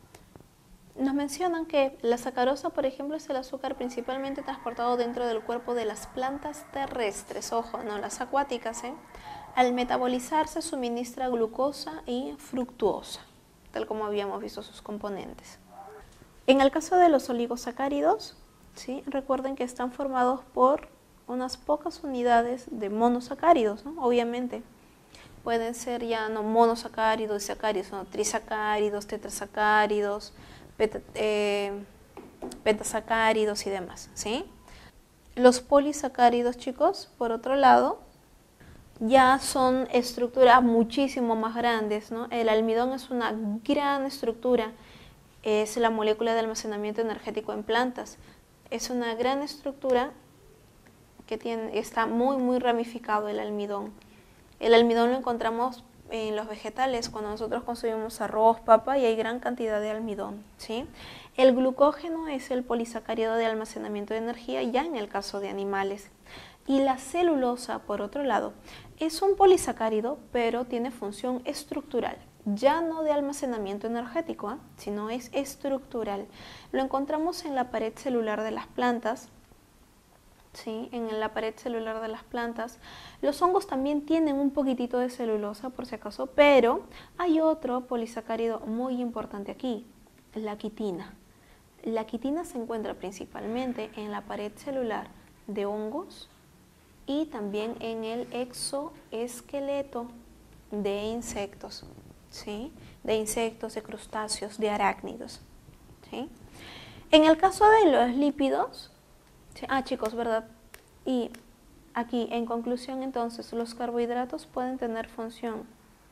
Nos mencionan que la sacarosa, por ejemplo, es el azúcar principalmente transportado dentro del cuerpo de las plantas terrestres, ojo, no las acuáticas, ¿eh? Al metabolizarse suministra glucosa y fructuosa, tal como habíamos visto sus componentes. En el caso de los oligosacáridos, ¿sí?, recuerden que están formados por unas pocas unidades de monosacáridos, ¿no? Obviamente. Pueden ser ya no monosacáridos, disacáridos, sino trisacáridos, tetrasacáridos, beta, eh, pentasacáridos y demás, ¿sí? Los polisacáridos, chicos, por otro lado, ya son estructuras muchísimo más grandes, ¿no? El almidón es una gran estructura, es la molécula de almacenamiento energético en plantas. Es una gran estructura que tiene, está muy, muy ramificado el almidón. El almidón lo encontramos en los vegetales, cuando nosotros consumimos arroz, papa, y hay gran cantidad de almidón, ¿sí? El glucógeno es el polisacárido de almacenamiento de energía, ya en el caso de animales. Y la celulosa, por otro lado, es un polisacárido, pero tiene función estructural, ya no de almacenamiento energético, ¿eh?, sino es estructural. Lo encontramos en la pared celular de las plantas, ¿sí?, en la pared celular de las plantas. Los hongos también tienen un poquitito de celulosa, por si acaso, pero hay otro polisacárido muy importante aquí, la quitina. La quitina se encuentra principalmente en la pared celular de hongos y también en el exoesqueleto de insectos, ¿sí?, de insectos, de crustáceos, de arácnidos, ¿sí? En el caso de los lípidos, ah, chicos, ¿verdad? Y aquí, en conclusión, entonces, los carbohidratos pueden tener función,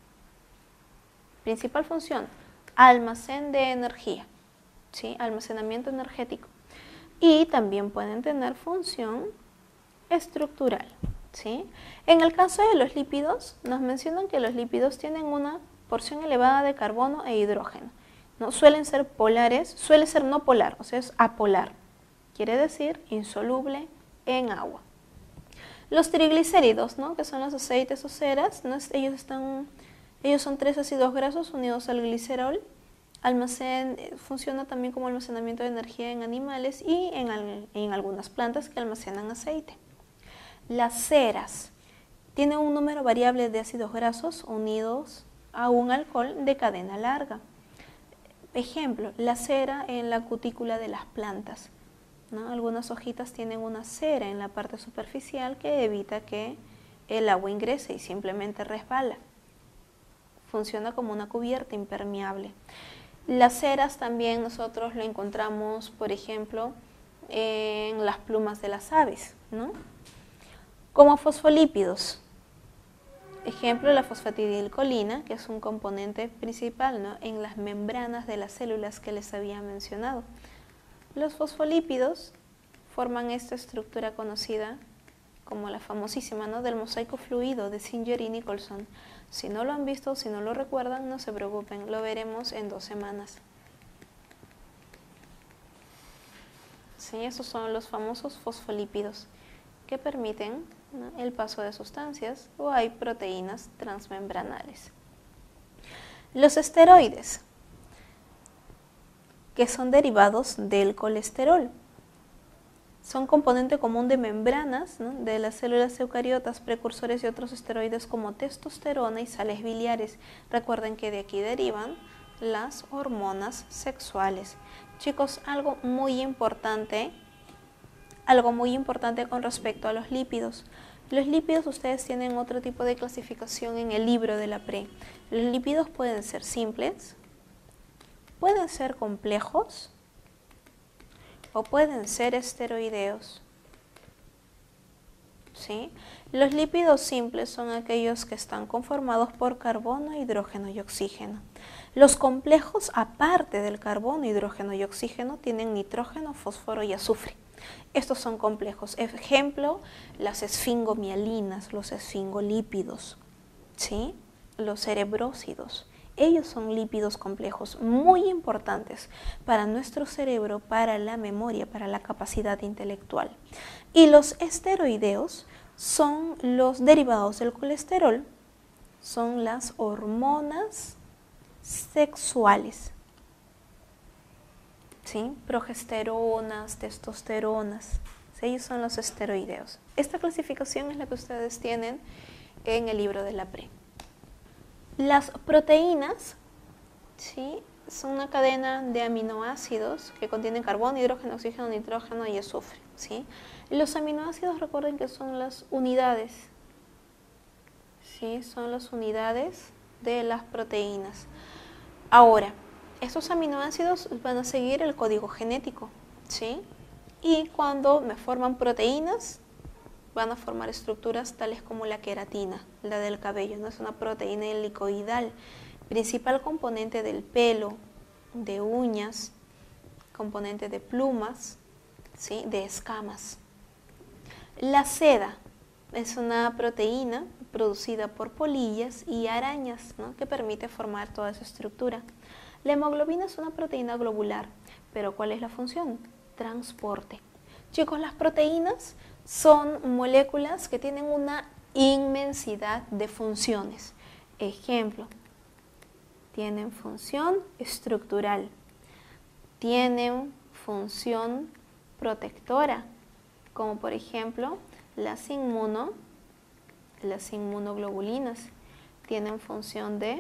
principal función, almacén de energía, ¿sí?, almacenamiento energético, y también pueden tener función estructural, ¿sí? En el caso de los lípidos, nos mencionan que los lípidos tienen una porción elevada de carbono e hidrógeno, ¿no? Suelen ser polares, suele ser no polar, o sea, es apolar. Quiere decir insoluble en agua. Los triglicéridos, ¿no?, que son los aceites o ceras, ¿no?, ellos, están, ellos son tres ácidos grasos unidos al glicerol. Almacén, funciona también como almacenamiento de energía en animales y en, en algunas plantas que almacenan aceite. Las ceras tienen un número variable de ácidos grasos unidos a un alcohol de cadena larga. Ejemplo, la cera en la cutícula de las plantas, ¿no? Algunas hojitas tienen una cera en la parte superficial que evita que el agua ingrese y simplemente resbala. Funciona como una cubierta impermeable. Las ceras también nosotros lo encontramos, por ejemplo, en las plumas de las aves, ¿no? Como fosfolípidos. Ejemplo, la fosfatidilcolina, que es un componente principal, ¿no?, en las membranas de las células que les había mencionado. Los fosfolípidos forman esta estructura conocida como la famosísima, ¿no?, del mosaico fluido de Singer y Nicholson. Si no lo han visto, si no lo recuerdan, no se preocupen, lo veremos en dos semanas. Sí, esos son los famosos fosfolípidos que permiten, ¿no?, el paso de sustancias, o hay proteínas transmembranales. Los esteroides, que son derivados del colesterol, son componente común de membranas, ¿no?, de las células eucariotas, precursores de otros esteroides como testosterona y sales biliares. Recuerden que de aquí derivan las hormonas sexuales. Chicos, algo muy importante, algo muy importante con respecto a los lípidos. Los lípidos, ustedes tienen otro tipo de clasificación en el libro de la pre. Los lípidos pueden ser simples, pueden ser complejos, o pueden ser esteroideos. ¿Sí? Los lípidos simples son aquellos que están conformados por carbono, hidrógeno y oxígeno. Los complejos, aparte del carbono, hidrógeno y oxígeno, tienen nitrógeno, fósforo y azufre. Estos son complejos. Ejemplo, las esfingomialinas, los esfingolípidos, ¿sí?, los erebrósidos. Ellos son lípidos complejos muy importantes para nuestro cerebro, para la memoria, para la capacidad intelectual. Y los esteroideos son los derivados del colesterol, son las hormonas sexuales, ¿sí?, progesteronas, testosteronas. Ellos son los esteroideos. Esta clasificación es la que ustedes tienen en el libro de la pre. Las proteínas, ¿sí?, son una cadena de aminoácidos que contienen carbono, hidrógeno, oxígeno, nitrógeno y azufre, ¿sí? Los aminoácidos, recuerden que son las unidades, ¿sí?, son las unidades de las proteínas. Ahora, estos aminoácidos van a seguir el código genético, ¿sí? Y cuando me forman proteínas, van a formar estructuras tales como la queratina, la del cabello, ¿no? Es una proteína helicoidal, principal componente del pelo, de uñas, componente de plumas, ¿sí?, de escamas. La seda es una proteína producida por polillas y arañas, ¿no?, que permite formar toda esa estructura. La hemoglobina es una proteína globular, pero ¿cuál es la función? Transporte. Chicos, las proteínas son moléculas que tienen una inmensidad de funciones. Ejemplo, tienen función estructural, tienen función protectora, como por ejemplo las inmuno, las inmunoglobulinas, tienen función de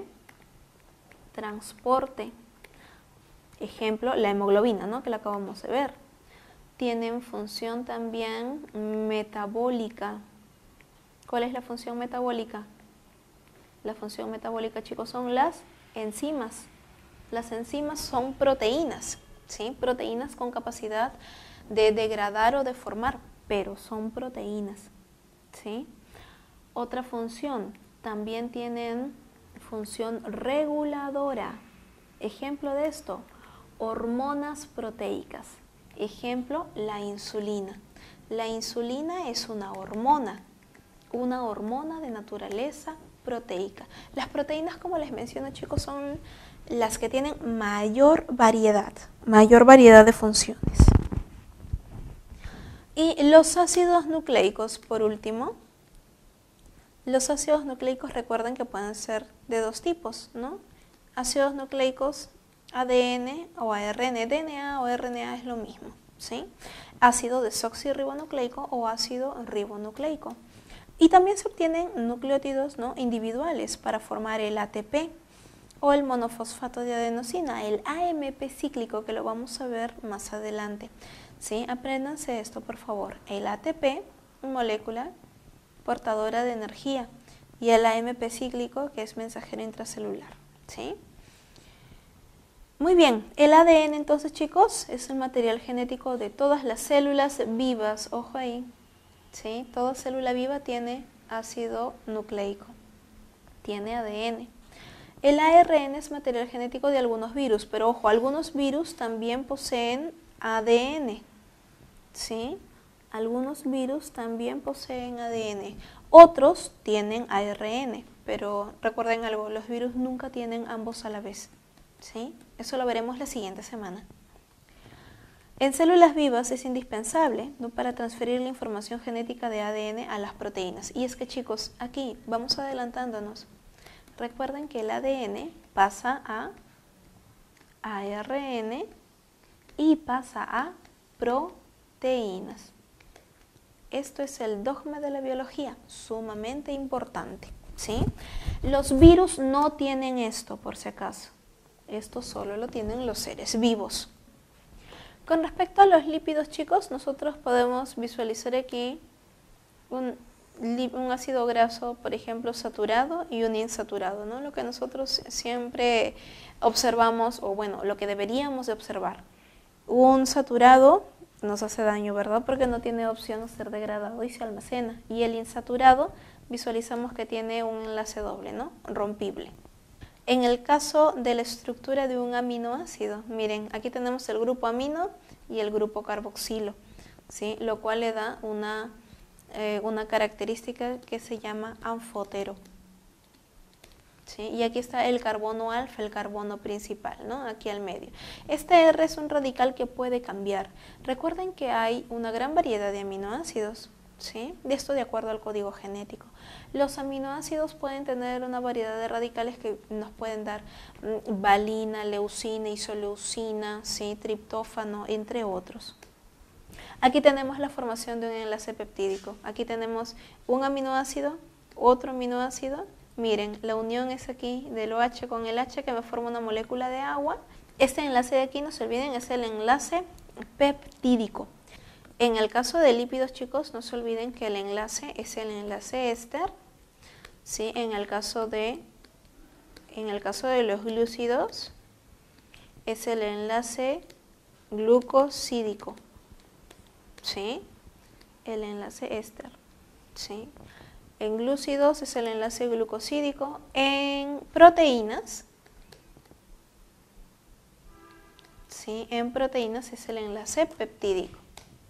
transporte. Ejemplo, la hemoglobina, ¿no?, que la acabamos de ver. Tienen función también metabólica. ¿Cuál es la función metabólica? La función metabólica, chicos, son las enzimas. Las enzimas son proteínas, ¿sí?, proteínas con capacidad de degradar o de formar, pero son proteínas, ¿sí? Otra función, también tienen función reguladora. Ejemplo de esto, hormonas proteicas. Ejemplo, la insulina. La insulina es una hormona, una hormona de naturaleza proteica. Las proteínas, como les menciono, chicos, son las que tienen mayor variedad, mayor variedad de funciones. Y los ácidos nucleicos, por último. Los ácidos nucleicos, recuerden que pueden ser de dos tipos, ¿no? Ácidos nucleicos A D N o A R N, D N A o R N A es lo mismo, ¿sí? Ácido desoxirribonucleico o ácido ribonucleico. Y también se obtienen nucleótidos, ¿no?, individuales para formar el A T P o el monofosfato de adenosina, el A M P cíclico, que lo vamos a ver más adelante, ¿sí? Apréndanse esto, por favor. El A T P, molécula portadora de energía, y el A M P cíclico, que es mensajero intracelular, ¿sí? Muy bien, el A D N entonces, chicos, es el material genético de todas las células vivas. Ojo ahí, ¿sí? Toda célula viva tiene ácido nucleico, tiene A D N. El A R N es material genético de algunos virus, pero ojo, algunos virus también poseen A D N, ¿sí? Algunos virus también poseen A D N, otros tienen A R N, pero recuerden algo, los virus nunca tienen ambos a la vez, ¿sí? Eso lo veremos la siguiente semana. En células vivas es indispensable, ¿no?, para transferir la información genética de A D N a las proteínas. Y es que, chicos, aquí vamos adelantándonos. Recuerden que el A D N pasa a A R N y pasa a proteínas. Esto es el dogma de la biología, sumamente importante, ¿sí? Los virus no tienen esto, por si acaso. Esto solo lo tienen los seres vivos. Con respecto a los lípidos, chicos, nosotros podemos visualizar aquí un, un ácido graso, por ejemplo, saturado y un insaturado, ¿no? Lo que nosotros siempre observamos, o bueno, lo que deberíamos de observar. Un saturado nos hace daño, ¿verdad? Porque no tiene opción de ser degradado y se almacena. Y el insaturado visualizamos que tiene un enlace doble, ¿no? Rompible. En el caso de la estructura de un aminoácido, miren, aquí tenemos el grupo amino y el grupo carboxilo, ¿sí? Lo cual le da una, eh, una característica que se llama anfótero, ¿sí? Y aquí está el carbono alfa, el carbono principal, ¿no? Aquí al medio. Este R es un radical que puede cambiar. Recuerden que hay una gran variedad de aminoácidos, ¿sí? De esto de acuerdo al código genético. Los aminoácidos pueden tener una variedad de radicales que nos pueden dar mmm, valina, leucina, isoleucina, ¿sí? Triptófano, entre otros. Aquí tenemos la formación de un enlace peptídico. Aquí tenemos un aminoácido, otro aminoácido. Miren, la unión es aquí del OH con el H que me forma una molécula de agua. Este enlace de aquí, no se olviden, es el enlace peptídico. En el caso de lípidos, chicos, no se olviden que el enlace es el enlace éster, ¿sí? En el caso de, en el caso de los glúcidos, es el enlace glucosídico, ¿sí? El enlace éster, ¿sí? En glúcidos es el enlace glucosídico. En proteínas, ¿sí? En proteínas es el enlace peptídico.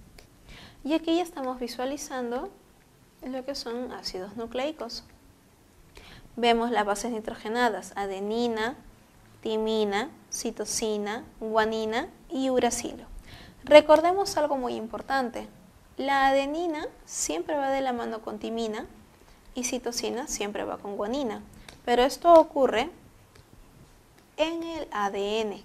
Y aquí ya estamos visualizando lo que son ácidos nucleicos. Vemos las bases nitrogenadas, adenina, timina, citosina, guanina y uracilo. Recordemos algo muy importante. La adenina siempre va de la mano con timina y citosina siempre va con guanina. Pero esto ocurre en el A D N.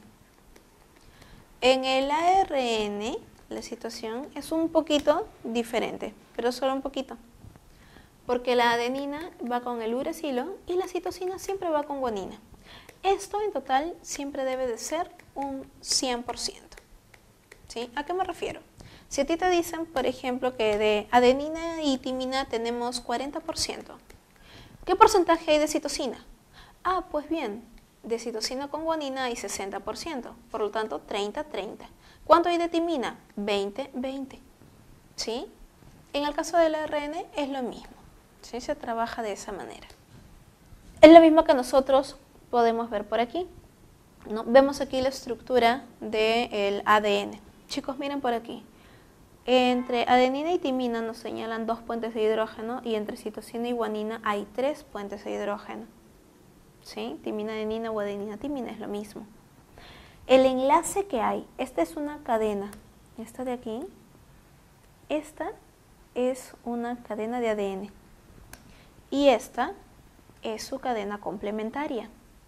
En el A R N la situación es un poquito diferente, pero solo un poquito. Porque la adenina va con el uracilo y la citosina siempre va con guanina. Esto en total siempre debe de ser un cien por ciento. ¿Sí? ¿A qué me refiero? Si a ti te dicen, por ejemplo, que de adenina y timina tenemos cuarenta por ciento, ¿qué porcentaje hay de citosina? Ah, pues bien, de citosina con guanina hay sesenta por ciento, por lo tanto treinta treinta. ¿Cuánto hay de timina? veinte veinte. ¿Sí? En el caso del A R N es lo mismo, ¿sí? Se trabaja de esa manera. Es lo mismo que nosotros podemos ver por aquí, ¿no? Vemos aquí la estructura del A D N. Chicos, miren por aquí. Entre adenina y timina nos señalan dos puentes de hidrógeno y entre citosina y guanina hay tres puentes de hidrógeno. ¿Sí? Timina, adenina o adenina, timina es lo mismo. El enlace que hay, esta es una cadena, esta de aquí, esta es una cadena de A D N y esta es su cadena complementaria.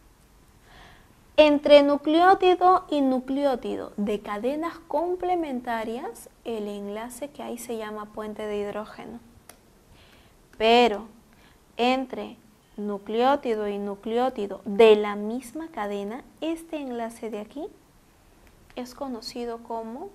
Entre nucleótido y nucleótido de cadenas complementarias, el enlace que hay se llama puente de hidrógeno. Pero entre nucleótido y nucleótido de la misma cadena, este enlace de aquí es conocido como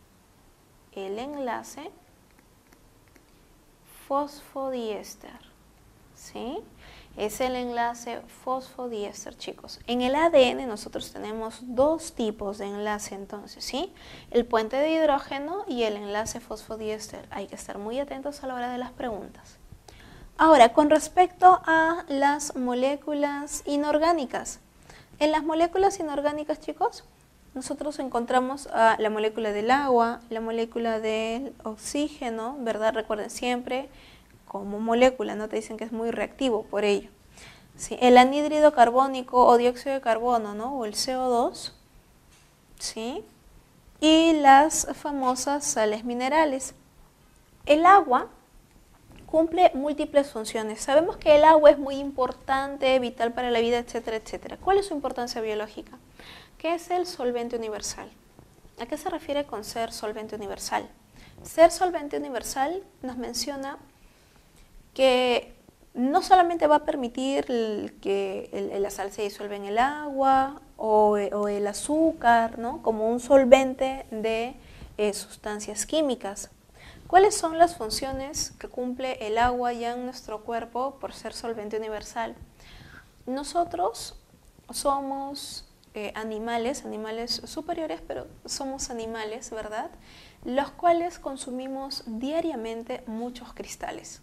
el enlace fosfodiéster, ¿sí? Es el enlace fosfodiéster, chicos. En el A D N nosotros tenemos dos tipos de enlace entonces, ¿sí? El puente de hidrógeno y el enlace fosfodiéster. Hay que estar muy atentos a la hora de las preguntas. Ahora, con respecto a las moléculas inorgánicas. En las moléculas inorgánicas, chicos, nosotros encontramos a la molécula del agua, la molécula del oxígeno, ¿verdad? Recuerden siempre, como molécula, no te dicen que es muy reactivo por ello. ¿Sí? El anhídrido carbónico o dióxido de carbono, ¿no? O el C O dos, ¿sí? Y las famosas sales minerales. El agua cumple múltiples funciones. Sabemos que el agua es muy importante, vital para la vida, etcétera, etcétera. ¿Cuál es su importancia biológica? ¿Qué es el solvente universal? ¿A qué se refiere con ser solvente universal? Ser solvente universal nos menciona que no solamente va a permitir que el, la sal se disuelva en el agua o, o el azúcar, ¿no? Como un solvente de eh, sustancias químicas. ¿Cuáles son las funciones que cumple el agua ya en nuestro cuerpo por ser solvente universal? Nosotros somos eh, animales, animales superiores, pero somos animales, ¿verdad? Los cuales consumimos diariamente muchos cristales.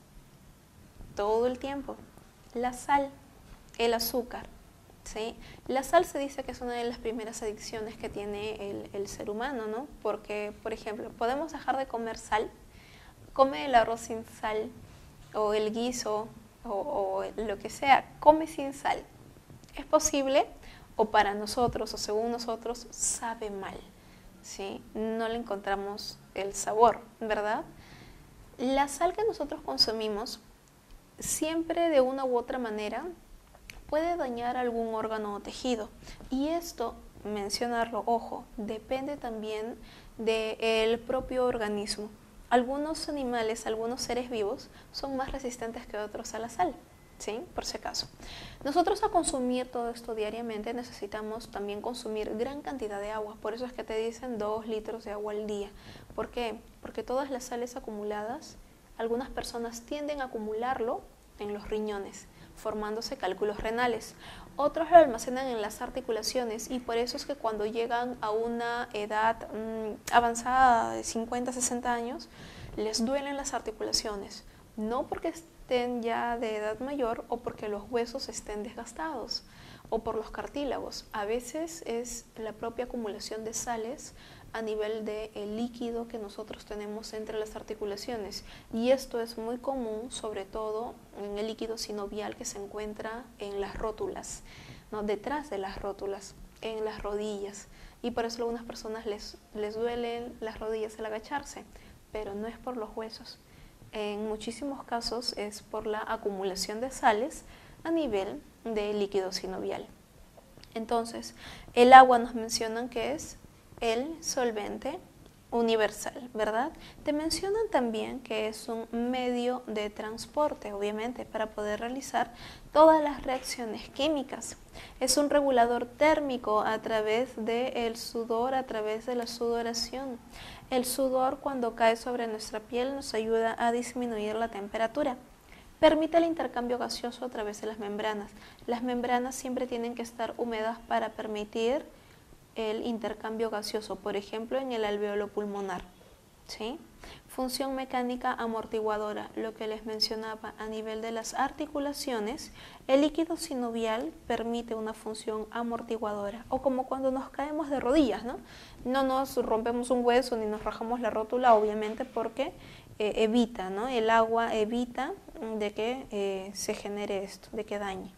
Todo el tiempo. La sal, el azúcar, ¿sí? La sal se dice que es una de las primeras adicciones que tiene el, el ser humano, ¿no? Porque, por ejemplo, podemos dejar de comer sal, come el arroz sin sal, o el guiso, o, o lo que sea, come sin sal. ¿Es posible? O para nosotros, o según nosotros, sabe mal, ¿sí? No le encontramos el sabor, ¿verdad? La sal que nosotros consumimos siempre de una u otra manera puede dañar algún órgano o tejido. Y esto, mencionarlo, ojo, depende también del propio organismo. Algunos animales, algunos seres vivos son más resistentes que otros a la sal, ¿sí? Por si acaso. Nosotros a consumir todo esto diariamente necesitamos también consumir gran cantidad de agua. Por eso es que te dicen dos litros de agua al día. ¿Por qué? Porque todas las sales acumuladas, algunas personas tienden a acumularlo en los riñones, formándose cálculos renales. Otros lo almacenan en las articulaciones y por eso es que cuando llegan a una edad mmm, avanzada de cincuenta, sesenta años, les duelen las articulaciones. No porque estén ya de edad mayor o porque los huesos estén desgastados o por los cartílagos. A veces es la propia acumulación de sales a nivel del líquido que nosotros tenemos entre las articulaciones. Y esto es muy común, sobre todo en el líquido sinovial que se encuentra en las rótulas, ¿no? Detrás de las rótulas, en las rodillas. Y por eso a algunas personas les, les duelen las rodillas al agacharse, pero no es por los huesos. En muchísimos casos es por la acumulación de sales a nivel del líquido sinovial. Entonces, el agua nos mencionan que es el solvente universal, ¿verdad? Te mencionan también que es un medio de transporte, obviamente, para poder realizar todas las reacciones químicas. Es un regulador térmico a través del sudor, a través de la sudoración. El sudor, cuando cae sobre nuestra piel, nos ayuda a disminuir la temperatura. Permite el intercambio gaseoso a través de las membranas. Las membranas siempre tienen que estar húmedas para permitir el intercambio gaseoso, por ejemplo en el alveolo pulmonar, ¿sí? Función mecánica amortiguadora, lo que les mencionaba a nivel de las articulaciones, el líquido sinovial permite una función amortiguadora, o como cuando nos caemos de rodillas, ¿no? No nos rompemos un hueso ni nos rajamos la rótula, obviamente, porque eh, evita, ¿no? El agua evita de que eh, se genere esto, de que dañe.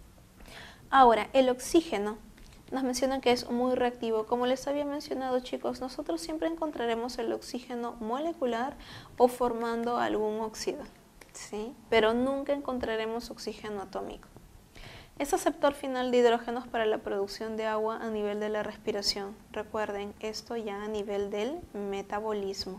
Ahora, el oxígeno. Nos mencionan que es muy reactivo. Como les había mencionado, chicos, nosotros siempre encontraremos el oxígeno molecular o formando algún óxido, ¿sí? Pero nunca encontraremos oxígeno atómico. Es aceptor final de hidrógenos para la producción de agua a nivel de la respiración. Recuerden, esto ya a nivel del metabolismo.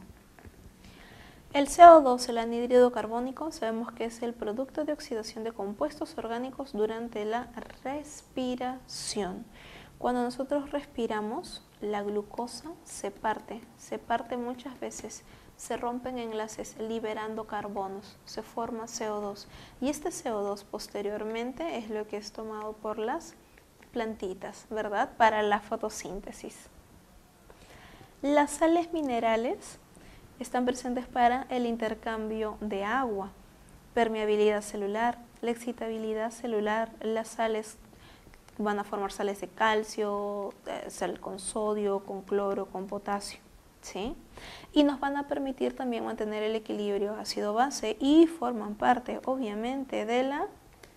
El C O dos, el anhídrido carbónico, sabemos que es el producto de oxidación de compuestos orgánicos durante la respiración. Cuando nosotros respiramos, la glucosa se parte, se parte muchas veces se rompen enlaces liberando carbonos, se forma C O dos y este C O dos posteriormente es lo que es tomado por las plantitas, ¿verdad? Para la fotosíntesis. Las sales minerales están presentes para el intercambio de agua, permeabilidad celular, la excitabilidad celular. Las sales van a formar sales de calcio, sal con sodio, con cloro, con potasio, ¿sí? Y nos van a permitir también mantener el equilibrio ácido-base y forman parte, obviamente, de la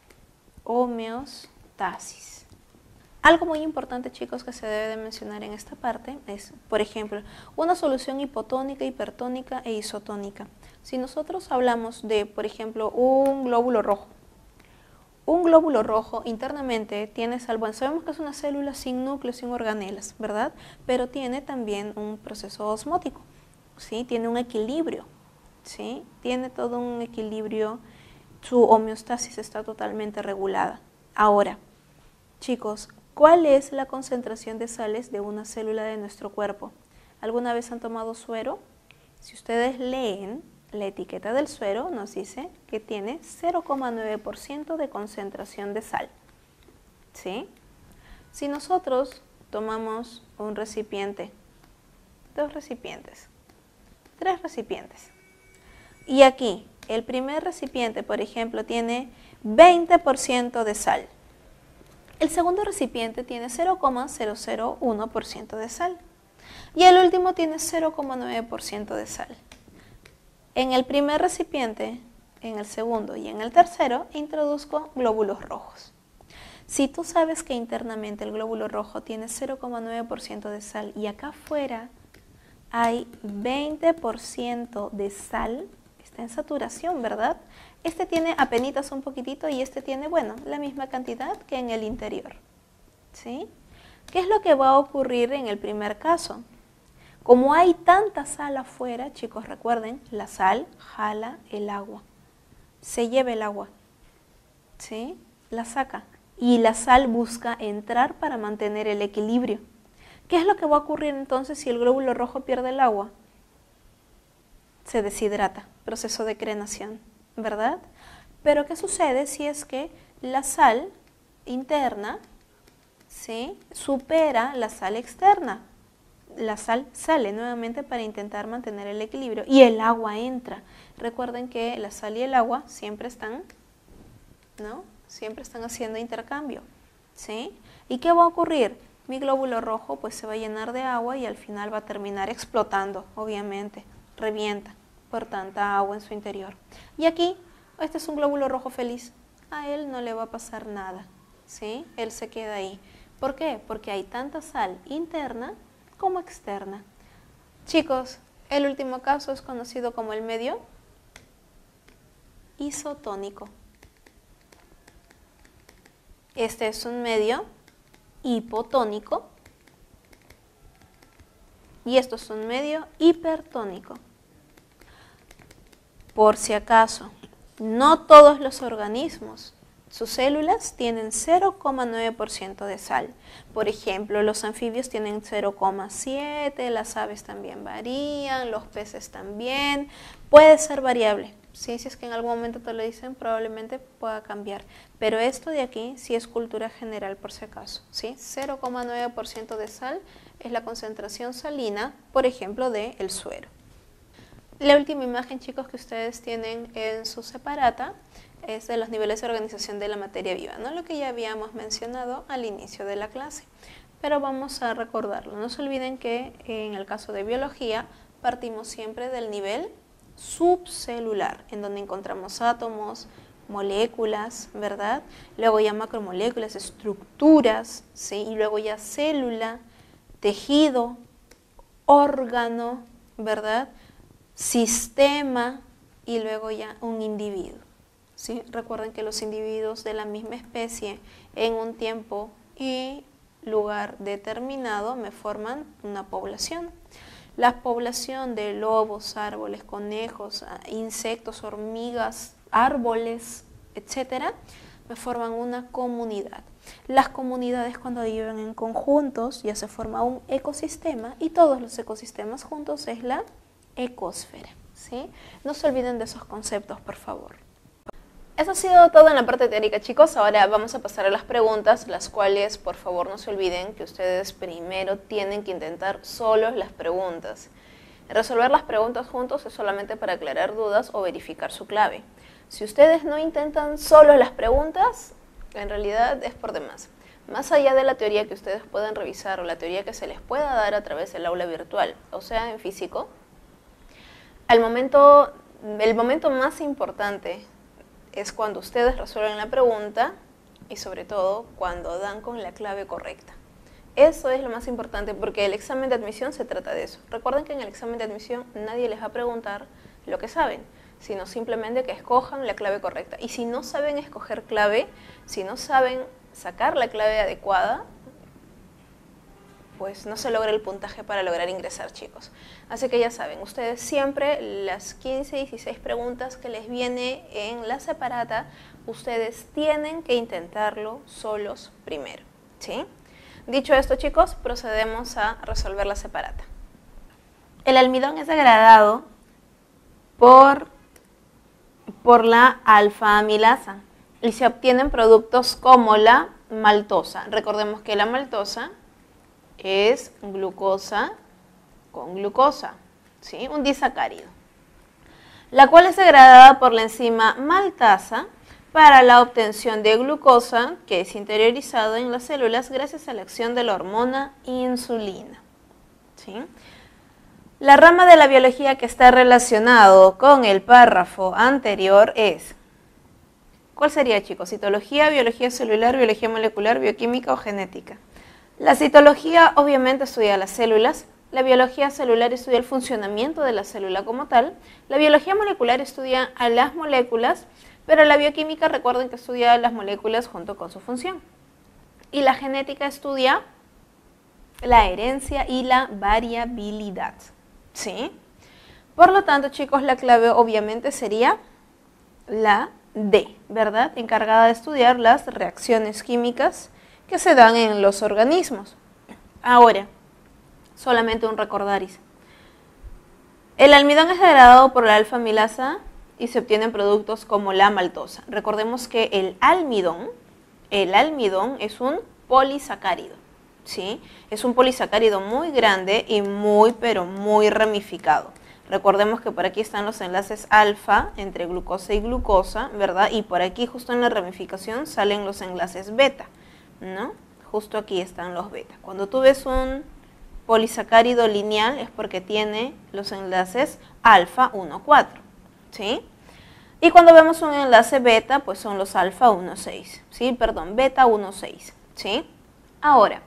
homeostasis. Algo muy importante, chicos, que se debe de mencionar en esta parte es, por ejemplo, una solución hipotónica, hipertónica e isotónica. Si nosotros hablamos de, por ejemplo, un glóbulo rojo, un glóbulo rojo internamente tiene sal, bueno, sabemos que es una célula sin núcleo, sin organelas, ¿verdad? Pero tiene también un proceso osmótico, ¿sí? Tiene un equilibrio, ¿sí? Tiene todo un equilibrio, su homeostasis está totalmente regulada. Ahora, chicos, ¿cuál es la concentración de sales de una célula de nuestro cuerpo? ¿Alguna vez han tomado suero? Si ustedes leen la etiqueta del suero, nos dice que tiene cero coma nueve por ciento de concentración de sal, ¿sí? Si nosotros tomamos un recipiente, dos recipientes, tres recipientes, y aquí el primer recipiente, por ejemplo, tiene veinte por ciento de sal, el segundo recipiente tiene cero coma cero cero uno por ciento de sal y el último tiene cero coma nueve por ciento de sal. En el primer recipiente, en el segundo y en el tercero introduzco glóbulos rojos. Si tú sabes que internamente el glóbulo rojo tiene cero coma nueve por ciento de sal y acá afuera hay veinte por ciento de sal, está en saturación, ¿verdad? Este tiene apenitas un poquitito y este tiene, bueno, la misma cantidad que en el interior, ¿sí? ¿Qué es lo que va a ocurrir en el primer caso? Como hay tanta sal afuera, chicos, recuerden, la sal jala el agua, se lleva el agua, ¿sí? La saca y la sal busca entrar para mantener el equilibrio. ¿Qué es lo que va a ocurrir entonces si el glóbulo rojo pierde el agua? Se deshidrata, proceso de crenación, ¿verdad? Pero ¿qué sucede si es que la sal interna, ¿sí?, supera la sal externa? La sal sale nuevamente para intentar mantener el equilibrio y el agua entra. Recuerden que la sal y el agua siempre están, ¿no? Siempre están haciendo intercambio, ¿sí? ¿Y qué va a ocurrir? Mi glóbulo rojo pues se va a llenar de agua y al final va a terminar explotando, obviamente, revienta por tanta agua en su interior. Y aquí, este es un glóbulo rojo feliz, a él no le va a pasar nada, ¿sí? Él se queda ahí. ¿Por qué? Porque hay tanta sal interna como externa. Chicos, el último caso es conocido como el medio isotónico. Este es un medio hipotónico y esto es un medio hipertónico. Por si acaso, no todos los organismos, sus células tienen cero coma nueve por ciento de sal. Por ejemplo, los anfibios tienen cero coma siete, las aves también varían, los peces también. Puede ser variable, ¿sí? Si es que en algún momento te lo dicen, probablemente pueda cambiar. Pero esto de aquí sí es cultura general por si acaso, ¿sí? cero coma nueve por ciento de sal es la concentración salina, por ejemplo, del suero. La última imagen, chicos, que ustedes tienen en su separata es de los niveles de organización de la materia viva, ¿no? Lo que ya habíamos mencionado al inicio de la clase, pero vamos a recordarlo. No se olviden que en el caso de biología partimos siempre del nivel subcelular, en donde encontramos átomos, moléculas, ¿verdad? Luego ya macromoléculas, estructuras, ¿sí? Y luego ya célula, tejido, órgano, ¿verdad? Sistema y luego ya un individuo. ¿Sí? Recuerden que los individuos de la misma especie en un tiempo y lugar determinado me forman una población. La población de lobos, árboles, conejos, insectos, hormigas, árboles, etcétera, me forman una comunidad. Las comunidades cuando viven en conjuntos ya se forma un ecosistema y todos los ecosistemas juntos es la ecosfera, ¿sí? No se olviden de esos conceptos, por favor. Eso ha sido todo en la parte teórica, chicos. Ahora vamos a pasar a las preguntas, las cuales, por favor, no se olviden que ustedes primero tienen que intentar solos las preguntas. Resolver las preguntas juntos es solamente para aclarar dudas o verificar su clave. Si ustedes no intentan solos las preguntas, en realidad es por demás. Más allá de la teoría que ustedes puedan revisar o la teoría que se les pueda dar a través del aula virtual, o sea, en físico, el momento, el momento más importante es cuando ustedes resuelven la pregunta y sobre todo cuando dan con la clave correcta. Eso es lo más importante porque el examen de admisión se trata de eso. Recuerden que en el examen de admisión nadie les va a preguntar lo que saben, sino simplemente que escojan la clave correcta. Y si no saben escoger clave, si no saben sacar la clave adecuada, pues no se logra el puntaje para lograr ingresar, chicos. Así que ya saben, ustedes siempre las quince, dieciséis preguntas que les viene en la separata, ustedes tienen que intentarlo solos primero, ¿sí? Dicho esto, chicos, procedemos a resolver la separata. El almidón es degradado por, por la alfa-amilasa y se obtienen productos como la maltosa. Recordemos que la maltosa es glucosa con glucosa, ¿sí? Un disacárido, la cual es degradada por la enzima maltasa para la obtención de glucosa, que es interiorizado en las células gracias a la acción de la hormona insulina, ¿sí? La rama de la biología que está relacionado con el párrafo anterior es, ¿cuál sería, chicos? Citología, biología celular, biología molecular, bioquímica o genética. La citología obviamente estudia las células, la biología celular estudia el funcionamiento de la célula como tal, la biología molecular estudia a las moléculas, pero la bioquímica, recuerden que estudia las moléculas junto con su función. Y la genética estudia la herencia y la variabilidad, ¿sí? Por lo tanto, chicos, la clave obviamente sería la D, ¿verdad? Encargada de estudiar las reacciones químicas que se dan en los organismos. Ahora, solamente un recordaris. El almidón es degradado por la alfa-amilasa y se obtienen productos como la maltosa. Recordemos que el almidón, el almidón es un polisacárido, ¿sí? Es un polisacárido muy grande y muy, pero muy ramificado. Recordemos que por aquí están los enlaces alfa entre glucosa y glucosa, ¿verdad? Y por aquí, justo en la ramificación, salen los enlaces beta, ¿no? Justo aquí están los beta. Cuando tú ves un polisacárido lineal es porque tiene los enlaces alfa uno cuatro, ¿sí? Y cuando vemos un enlace beta, pues son los alfa uno seis, ¿sí? Perdón, beta uno seis, ¿sí? Ahora,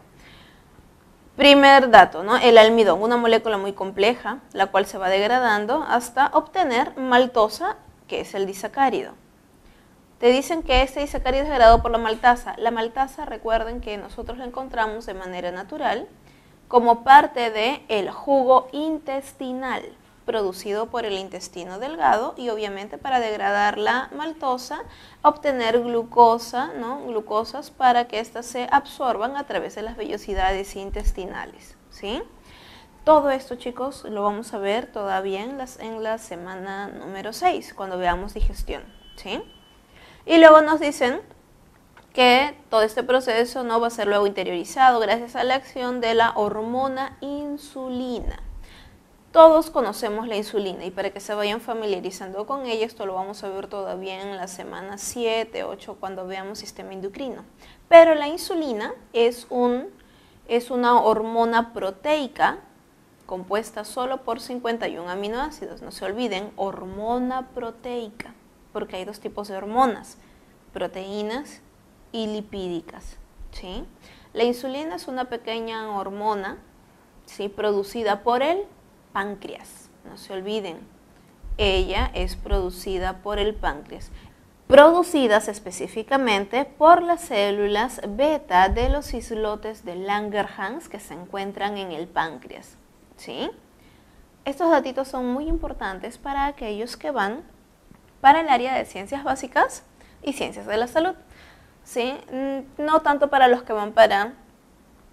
primer dato, ¿no? El almidón, una molécula muy compleja, la cual se va degradando hasta obtener maltosa, que es el disacárido. Te dicen que este disacárido es degradado por la maltasa. La maltasa, recuerden que nosotros la encontramos de manera natural como parte del jugo intestinal producido por el intestino delgado y obviamente para degradar la maltosa, obtener glucosa, ¿no? Glucosas para que éstas se absorban a través de las vellosidades intestinales, ¿sí? Todo esto, chicos, lo vamos a ver todavía en, las, en la semana número seis, cuando veamos digestión, ¿sí? Y luego nos dicen que todo este proceso no va a ser luego interiorizado gracias a la acción de la hormona insulina. Todos conocemos la insulina y para que se vayan familiarizando con ella, esto lo vamos a ver todavía en la semana siete, ocho, cuando veamos sistema endocrino. Pero la insulina es, un, es una hormona proteica compuesta solo por cincuenta y un aminoácidos. No se olviden, hormona proteica, porque hay dos tipos de hormonas, proteínas y lipídicas, ¿sí? La insulina es una pequeña hormona, ¿sí? Producida por el páncreas, no se olviden, ella es producida por el páncreas, producidas específicamente por las células beta de los islotes de Langerhans que se encuentran en el páncreas, ¿sí? Estos datitos son muy importantes para aquellos que van para el área de ciencias básicas y ciencias de la salud, ¿sí? No tanto para los que van para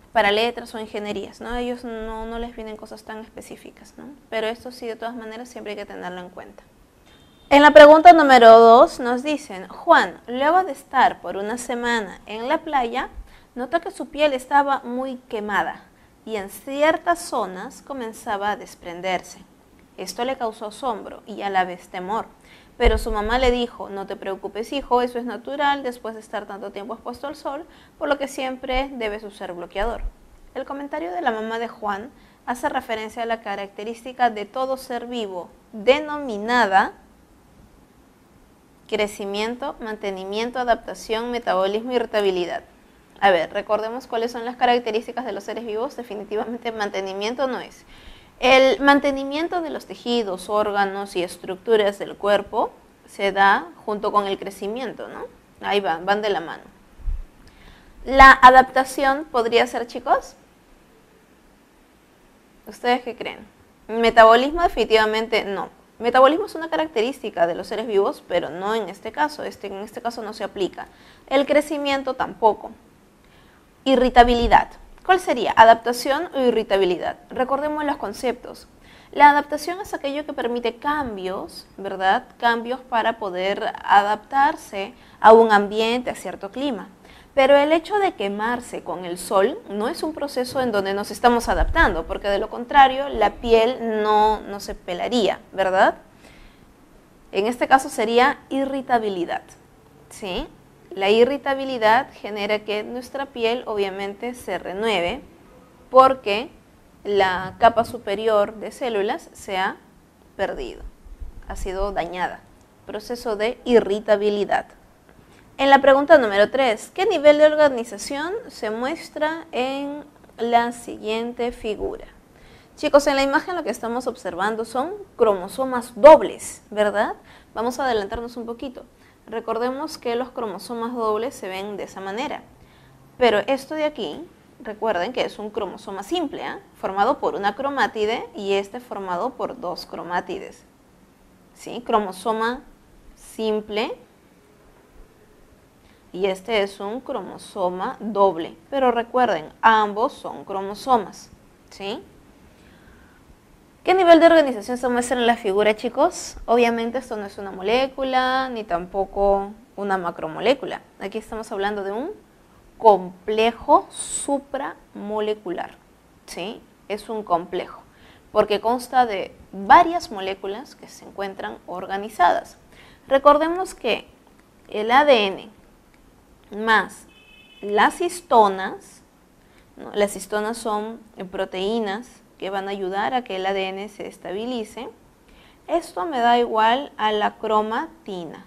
para letras o ingenierías, ¿no? A ellos no, no les vienen cosas tan específicas, ¿no? Pero esto sí, de todas maneras, siempre hay que tenerlo en cuenta. En la pregunta número dos nos dicen, Juan, luego de estar por una semana en la playa, notó que su piel estaba muy quemada y en ciertas zonas comenzaba a desprenderse. Esto le causó asombro y a la vez temor. Pero su mamá le dijo, no te preocupes hijo, eso es natural después de estar tanto tiempo expuesto al sol, por lo que siempre debes usar bloqueador. El comentario de la mamá de Juan hace referencia a la característica de todo ser vivo, denominada crecimiento, mantenimiento, adaptación, metabolismo y irritabilidad. A ver, recordemos cuáles son las características de los seres vivos. Definitivamente mantenimiento no es. El mantenimiento de los tejidos, órganos y estructuras del cuerpo se da junto con el crecimiento, ¿no? Ahí van, van de la mano. La adaptación podría ser, chicos, ¿ustedes qué creen? Metabolismo definitivamente no. Metabolismo es una característica de los seres vivos, pero no en este caso. Este, en este caso no se aplica. El crecimiento tampoco. Irritabilidad. ¿Cuál sería? ¿Adaptación o irritabilidad? Recordemos los conceptos. La adaptación es aquello que permite cambios, ¿verdad? Cambios para poder adaptarse a un ambiente, a cierto clima. Pero el hecho de quemarse con el sol no es un proceso en donde nos estamos adaptando, porque de lo contrario la piel no, no se pelaría, ¿verdad? En este caso sería irritabilidad, ¿sí? La irritabilidad genera que nuestra piel obviamente se renueve porque la capa superior de células se ha perdido, ha sido dañada. Proceso de irritabilidad. En la pregunta número tres, ¿qué nivel de organización se muestra en la siguiente figura? Chicos, en la imagen lo que estamos observando son cromosomas dobles, ¿verdad? Vamos a adelantarnos un poquito. Recordemos que los cromosomas dobles se ven de esa manera, pero esto de aquí, recuerden que es un cromosoma simple, ¿eh? Formado por una cromátide y este formado por dos cromátides, ¿sí? Cromosoma simple y este es un cromosoma doble, pero recuerden, ambos son cromosomas, ¿sí? ¿Qué nivel de organización se muestra en la figura, chicos? Obviamente esto no es una molécula, ni tampoco una macromolécula. Aquí estamos hablando de un complejo supramolecular, ¿sí? Es un complejo, porque consta de varias moléculas que se encuentran organizadas. Recordemos que el A D N más las histonas, ¿no? Las histonas son proteínas que van a ayudar a que el A D N se estabilice. Esto me da igual a la cromatina.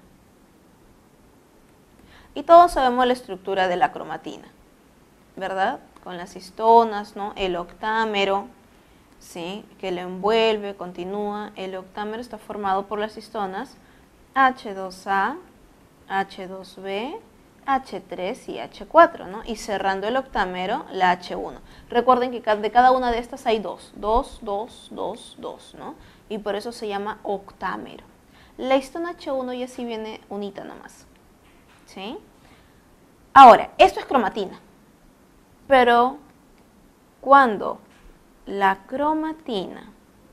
Y todos sabemos la estructura de la cromatina, ¿verdad? Con las histonas, ¿no? El octámero, ¿sí? Que lo envuelve, continúa. El octámero está formado por las histonas H dos A, H dos B, H tres y H cuatro, ¿no? Y cerrando el octámero, la H uno. Recuerden que de cada una de estas hay dos, dos, dos, dos, dos, ¿no? Y por eso se llama octámero. La histona H uno ya sí viene unita nomás, ¿sí? Ahora, esto es cromatina, pero cuando la cromatina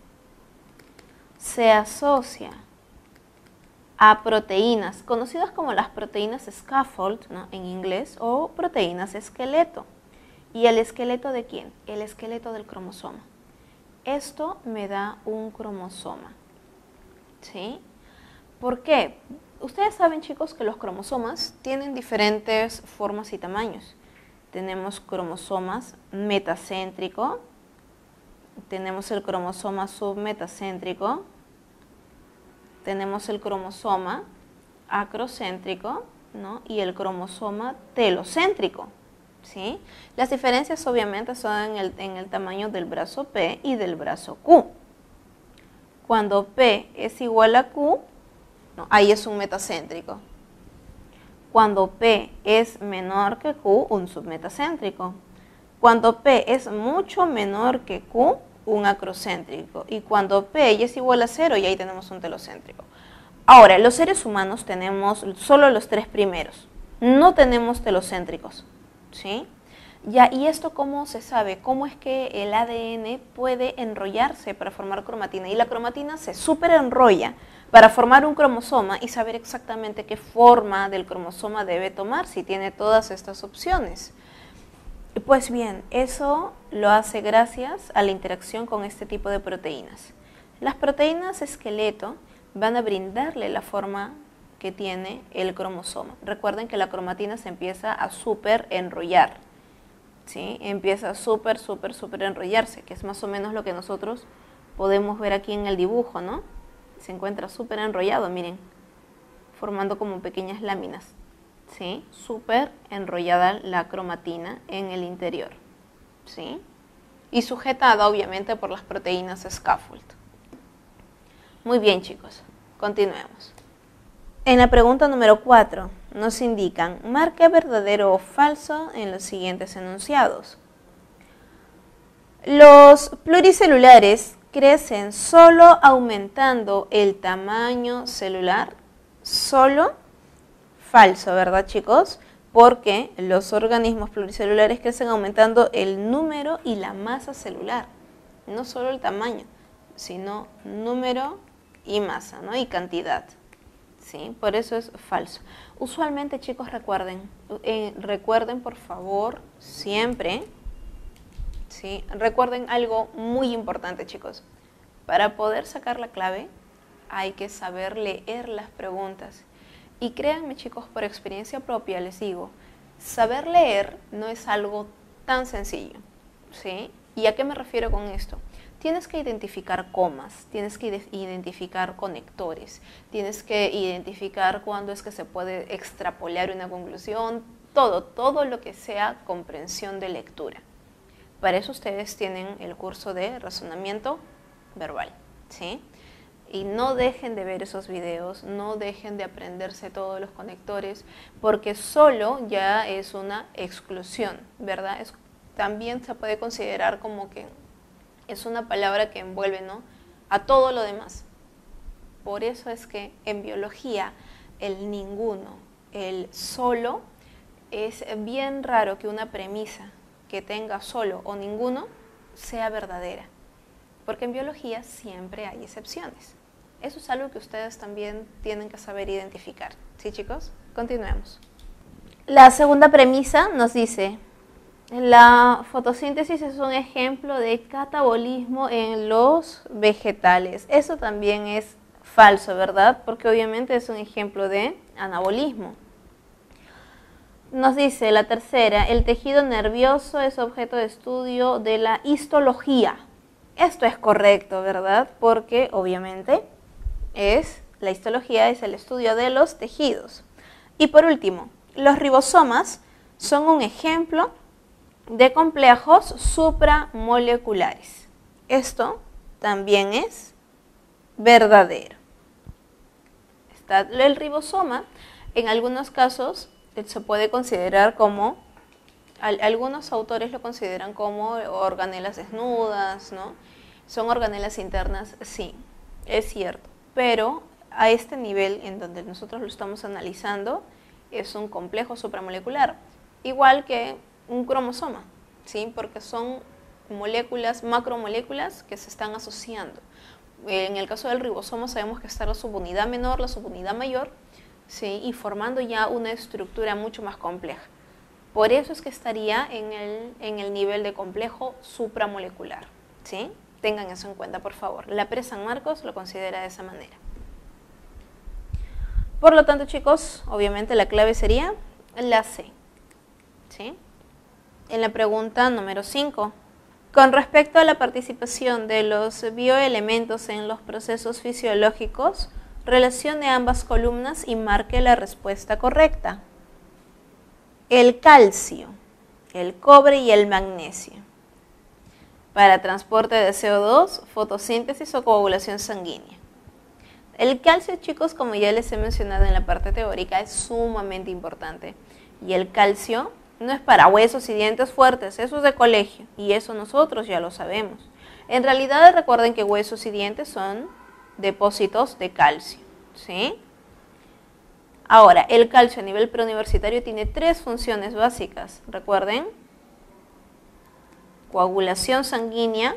se asocia a proteínas, conocidas como las proteínas scaffold, ¿no? En inglés, o proteínas esqueleto. ¿Y el esqueleto de quién? El esqueleto del cromosoma. Esto me da un cromosoma, ¿sí? ¿Por qué? Ustedes saben, chicos, que los cromosomas tienen diferentes formas y tamaños. Tenemos cromosomas metacéntrico, tenemos el cromosoma submetacéntrico, tenemos el cromosoma acrocéntrico, ¿no? Y el cromosoma telocéntrico, ¿sí? Las diferencias obviamente son en el, en el tamaño del brazo P y del brazo Q. Cuando P es igual a Q, no, ahí es un metacéntrico. Cuando P es menor que Q, un submetacéntrico. Cuando P es mucho menor que Q, un acrocéntrico. Y cuando P ya es igual a cero, y ahí tenemos un telocéntrico. Ahora, los seres humanos tenemos solo los tres primeros. No tenemos telocéntricos, ¿sí? Ya, ¿y esto cómo se sabe? ¿Cómo es que el A D N puede enrollarse para formar cromatina? Y la cromatina se súper enrolla para formar un cromosoma y saber exactamente qué forma del cromosoma debe tomar si tiene todas estas opciones. Pues bien, eso lo hace gracias a la interacción con este tipo de proteínas. Las proteínas esqueleto van a brindarle la forma que tiene el cromosoma. Recuerden que la cromatina se empieza a súper enrollar, ¿sí? Empieza a súper, súper, súper enrollarse, que es más o menos lo que nosotros podemos ver aquí en el dibujo, ¿no? Se encuentra súper enrollado, miren, formando como pequeñas láminas, ¿sí? Súper enrollada la cromatina en el interior, ¿sí? Y sujetada obviamente por las proteínas scaffold. Muy bien, chicos, continuemos. En la pregunta número cuatro nos indican, marque verdadero o falso en los siguientes enunciados. Los pluricelulares crecen solo aumentando el tamaño celular. Solo falso, ¿verdad, chicos? Porque los organismos pluricelulares crecen aumentando el número y la masa celular. No solo el tamaño, sino número y masa, ¿no? Y cantidad. ¿Sí? Por eso es falso. Usualmente, chicos, recuerden, eh, recuerden por favor, siempre, ¿sí? Recuerden algo muy importante, chicos. Para poder sacar la clave, hay que saber leer las preguntas. Y créanme, chicos, por experiencia propia les digo, saber leer no es algo tan sencillo, ¿sí? ¿Y a qué me refiero con esto? Tienes que identificar comas, tienes que identificar conectores, tienes que identificar cuándo es que se puede extrapolar una conclusión, todo, todo lo que sea comprensión de lectura. Para eso ustedes tienen el curso de razonamiento verbal, ¿sí? Y no dejen de ver esos videos, no dejen de aprenderse todos los conectores, porque solo ya es una exclusión, ¿verdad? Es, también se puede considerar como que es una palabra que envuelve, ¿no?, a todo lo demás. Por eso es que en biología el ninguno, el solo, es bien raro que una premisa que tenga solo o ninguno sea verdadera. Porque en biología siempre hay excepciones. Eso es algo que ustedes también tienen que saber identificar. ¿Sí, chicos? Continuemos. La segunda premisa nos dice: la fotosíntesis es un ejemplo de catabolismo en los vegetales. Eso también es falso, ¿verdad? Porque obviamente es un ejemplo de anabolismo. Nos dice la tercera, el tejido nervioso es objeto de estudio de la histología. Esto es correcto, ¿verdad? Porque obviamente es, la histología es el estudio de los tejidos. Y por último, los ribosomas son un ejemplo de complejos supramoleculares. Esto también es verdadero. Está el ribosoma, en algunos casos se puede considerar como, algunos autores lo consideran como organelas desnudas, ¿no? Son organelas internas, sí, es cierto, pero a este nivel en donde nosotros lo estamos analizando es un complejo supramolecular, igual que un cromosoma, ¿sí? Porque son moléculas, macromoléculas que se están asociando. En el caso del ribosoma sabemos que está la subunidad menor, la subunidad mayor, ¿sí? Y formando ya una estructura mucho más compleja. Por eso es que estaría en el, en el nivel de complejo supramolecular, ¿sí? Tengan eso en cuenta, por favor. La P R E San Marcos lo considera de esa manera. Por lo tanto, chicos, obviamente la clave sería la C, ¿sí? En la pregunta número cinco, con respecto a la participación de los bioelementos en los procesos fisiológicos, relacione ambas columnas y marque la respuesta correcta. El calcio, el cobre y el magnesio. Para transporte de C O dos, fotosíntesis o coagulación sanguínea. El calcio, chicos, como ya les he mencionado en la parte teórica, es sumamente importante. Y el calcio no es para huesos y dientes fuertes, eso es de colegio, y eso nosotros ya lo sabemos. En realidad, recuerden que huesos y dientes son depósitos de calcio, ¿sí? Ahora, el calcio a nivel preuniversitario tiene tres funciones básicas, recuerden. coagulación sanguínea.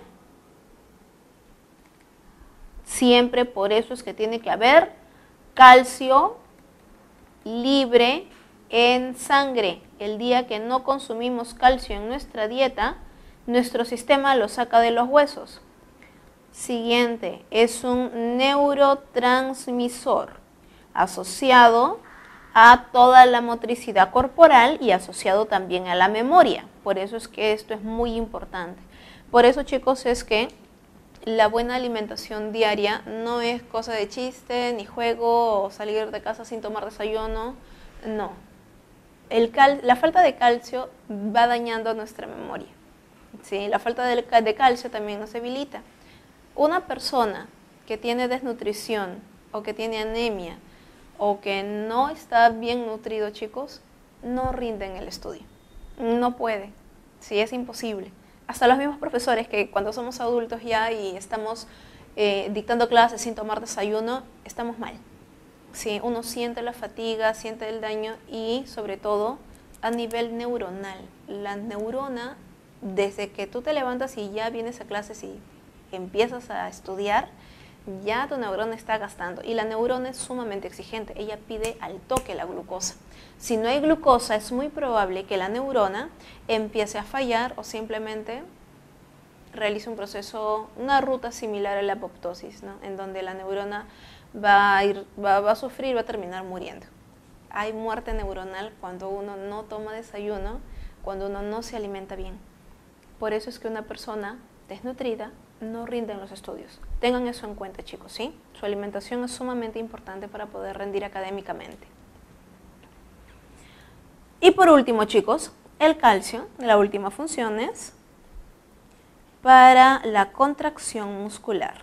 Siempre por eso es que tiene que haber calcio libre en sangre. El día que no consumimos calcio en nuestra dieta, nuestro sistema lo saca de los huesos. Siguiente, es un neurotransmisor asociado a toda la motricidad corporal y asociado también a la memoria. Por eso es que esto es muy importante. Por eso, chicos, es que la buena alimentación diaria no es cosa de chiste, ni juego, o salir de casa sin tomar desayuno. No. El cal la falta de calcio va dañando nuestra memoria. ¿Sí? La falta de, de calcio también nos debilita. Una persona que tiene desnutrición o que tiene anemia o que no está bien nutrido, chicos, no rinde en el estudio. No puede. Sí, es imposible. Hasta los mismos profesores que cuando somos adultos ya y estamos eh, dictando clases sin tomar desayuno, estamos mal. Sí, uno siente la fatiga, siente el daño y sobre todo a nivel neuronal. La neurona, desde que tú te levantas y ya vienes a clases y empiezas a estudiar, ya tu neurona está gastando y la neurona es sumamente exigente, ella pide al toque la glucosa. Si no hay glucosa es muy probable que la neurona empiece a fallar o simplemente realice un proceso, una ruta similar a la apoptosis, ¿no? En donde la neurona va a, ir, va, va a sufrir, va a terminar muriendo. Hay muerte neuronal cuando uno no toma desayuno, cuando uno no se alimenta bien. Por eso es que una persona desnutrida no rinde en los estudios. Tengan eso en cuenta, chicos, ¿sí? Su alimentación es sumamente importante para poder rendir académicamente. Y por último, chicos, el calcio, la última función es para la contracción muscular.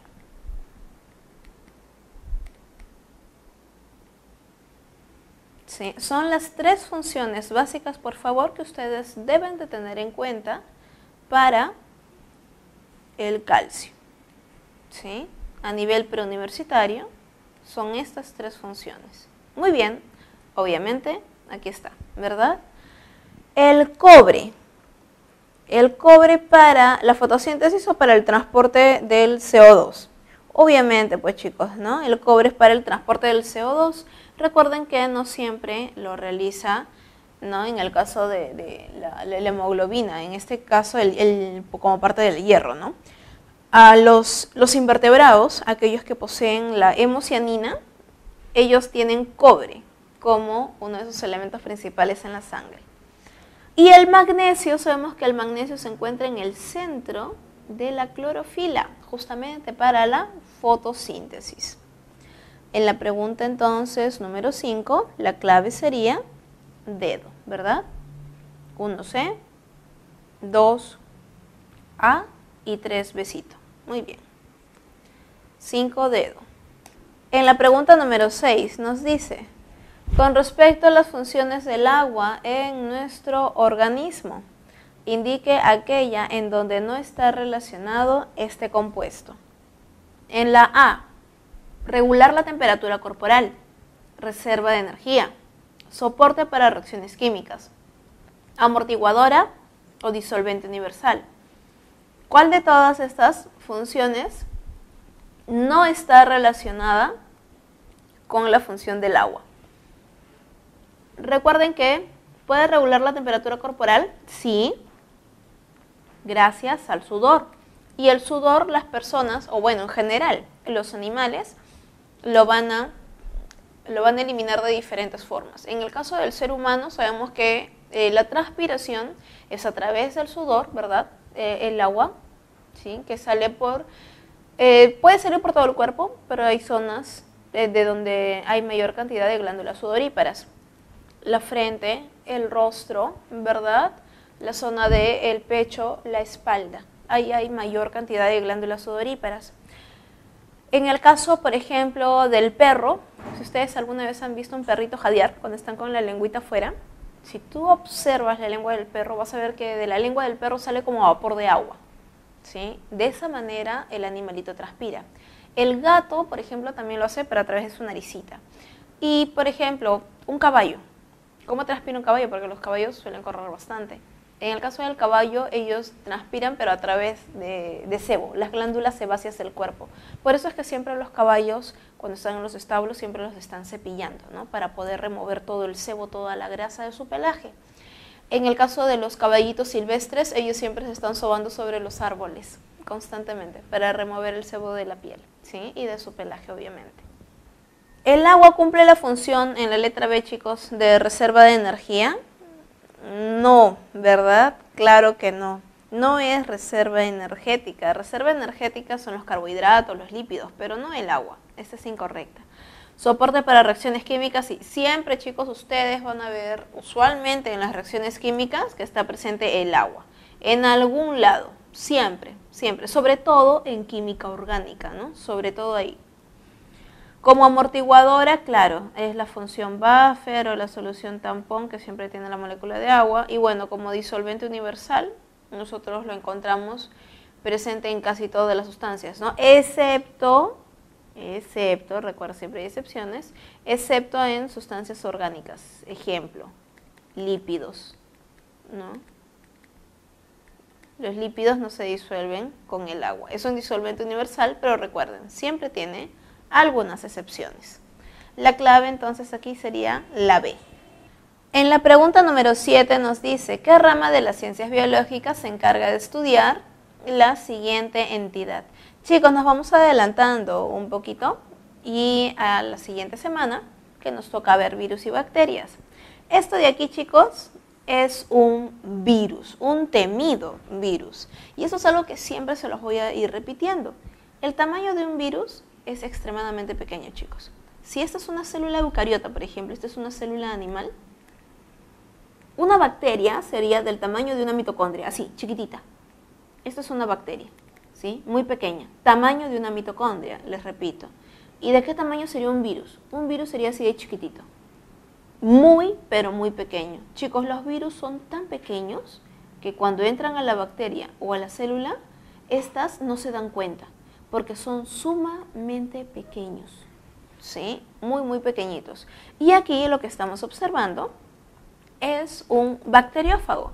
Sí, son las tres funciones básicas, por favor, que ustedes deben de tener en cuenta para el calcio. ¿Sí? A nivel preuniversitario son estas tres funciones. Muy bien, obviamente, aquí está, ¿verdad? El cobre. El cobre para la fotosíntesis o para el transporte del C O dos. Obviamente, pues chicos, ¿no? El cobre es para el transporte del C O dos. Recuerden que no siempre lo realiza, ¿no? En el caso de, de la, la hemoglobina, en este caso el, el, como parte del hierro, ¿no? A los, los invertebrados, aquellos que poseen la hemocianina, ellos tienen cobre como uno de sus elementos principales en la sangre. Y el magnesio, sabemos que el magnesio se encuentra en el centro de la clorofila, justamente para la fotosíntesis. En la pregunta entonces número cinco, la clave sería dedo, ¿verdad? uno C, dos A y tres besito. Muy bien. cinco dedo. En la pregunta número seis nos dice, con respecto a las funciones del agua en nuestro organismo, indique aquella en donde no está relacionado este compuesto. En la A, regular la temperatura corporal, reserva de energía, soporte para reacciones químicas, amortiguadora o disolvente universal. ¿Cuál de todas estas funciones no está relacionada con la función del agua? Recuerden que puede regular la temperatura corporal, sí, gracias al sudor. Y el sudor, las personas, o bueno, en general, los animales, lo van a, lo van a eliminar de diferentes formas. En el caso del ser humano, sabemos que eh, la transpiración es a través del sudor, ¿verdad? Eh, el agua, ¿sí? Que sale por, eh, puede salir por todo el cuerpo, pero hay zonas de, de donde hay mayor cantidad de glándulas sudoríparas. La frente, el rostro, ¿verdad? La zona del pecho, la espalda. Ahí hay mayor cantidad de glándulas sudoríparas. En el caso, por ejemplo, del perro, si ustedes alguna vez han visto un perrito jadear cuando están con la lengüita afuera, si tú observas la lengua del perro, vas a ver que de la lengua del perro sale como vapor de agua, ¿sí? De esa manera el animalito transpira. El gato, por ejemplo, también lo hace, pero a través de su naricita. Y, por ejemplo, un caballo. ¿Cómo transpira un caballo? Porque los caballos suelen correr bastante. En el caso del caballo, ellos transpiran, pero a través de, de sebo, las glándulas sebáceas del cuerpo. Por eso es que siempre los caballos, cuando están en los establos, siempre los están cepillando, ¿no? Para poder remover todo el sebo, toda la grasa de su pelaje. En el caso de los caballitos silvestres, ellos siempre se están sobando sobre los árboles, constantemente, para remover el sebo de la piel, ¿sí? Y de su pelaje, obviamente. ¿El agua cumple la función, en la letra B, chicos, de reserva de energía? No, ¿verdad? Claro que no. No es reserva energética. Reserva energética son los carbohidratos, los lípidos, pero no el agua. Esta es incorrecta. Soporte para reacciones químicas, sí. Siempre, chicos, ustedes van a ver usualmente en las reacciones químicas que está presente el agua. En algún lado, siempre, siempre. Sobre todo en química orgánica, ¿no? Sobre todo ahí. Como amortiguadora, claro, es la función buffer o la solución tampón que siempre tiene la molécula de agua. Y bueno, como disolvente universal, nosotros lo encontramos presente en casi todas las sustancias, ¿no? Excepto, excepto, recuerda siempre hay excepciones, excepto en sustancias orgánicas. Ejemplo, lípidos, ¿no? Los lípidos no se disuelven con el agua. Es un disolvente universal, pero recuerden, siempre tiene algunas excepciones. La clave entonces aquí sería la B. En la pregunta número siete nos dice, ¿qué rama de las ciencias biológicas se encarga de estudiar la siguiente entidad? Chicos, nos vamos adelantando un poquito y a la siguiente semana que nos toca ver virus y bacterias. Esto de aquí, chicos, es un virus, un temido virus. Y eso es algo que siempre se los voy a ir repitiendo. El tamaño de un virus es extremadamente pequeño, chicos. Si esta es una célula eucariota, por ejemplo, esta es una célula animal, una bacteria sería del tamaño de una mitocondria, así, chiquitita. Esta es una bacteria, ¿sí? Muy pequeña, tamaño de una mitocondria, les repito. ¿Y de qué tamaño sería un virus? Un virus sería así de chiquitito. Muy, pero muy pequeño. Chicos, los virus son tan pequeños que cuando entran a la bacteria o a la célula, estas no se dan cuenta, porque son sumamente pequeños, ¿sí? Muy, muy pequeñitos. Y aquí lo que estamos observando es un bacteriófago.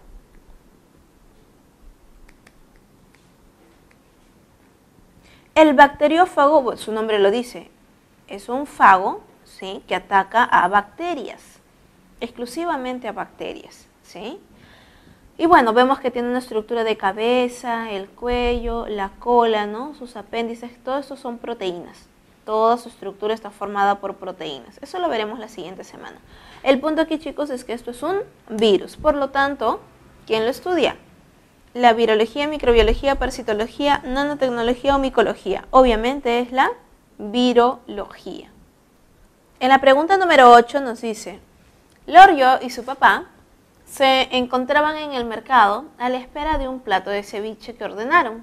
El bacteriófago, bueno, su nombre lo dice, es un fago, ¿sí? Que ataca a bacterias, exclusivamente a bacterias, ¿sí? Y bueno, vemos que tiene una estructura de cabeza, el cuello, la cola, ¿no? Sus apéndices, todo esto son proteínas. Toda su estructura está formada por proteínas. Eso lo veremos la siguiente semana. El punto aquí, chicos, es que esto es un virus. Por lo tanto, ¿quién lo estudia? La virología, microbiología, parasitología, nanotecnología o micología. Obviamente es la virología. En la pregunta número ocho nos dice, Lorio y su papá se encontraban en el mercado a la espera de un plato de ceviche que ordenaron.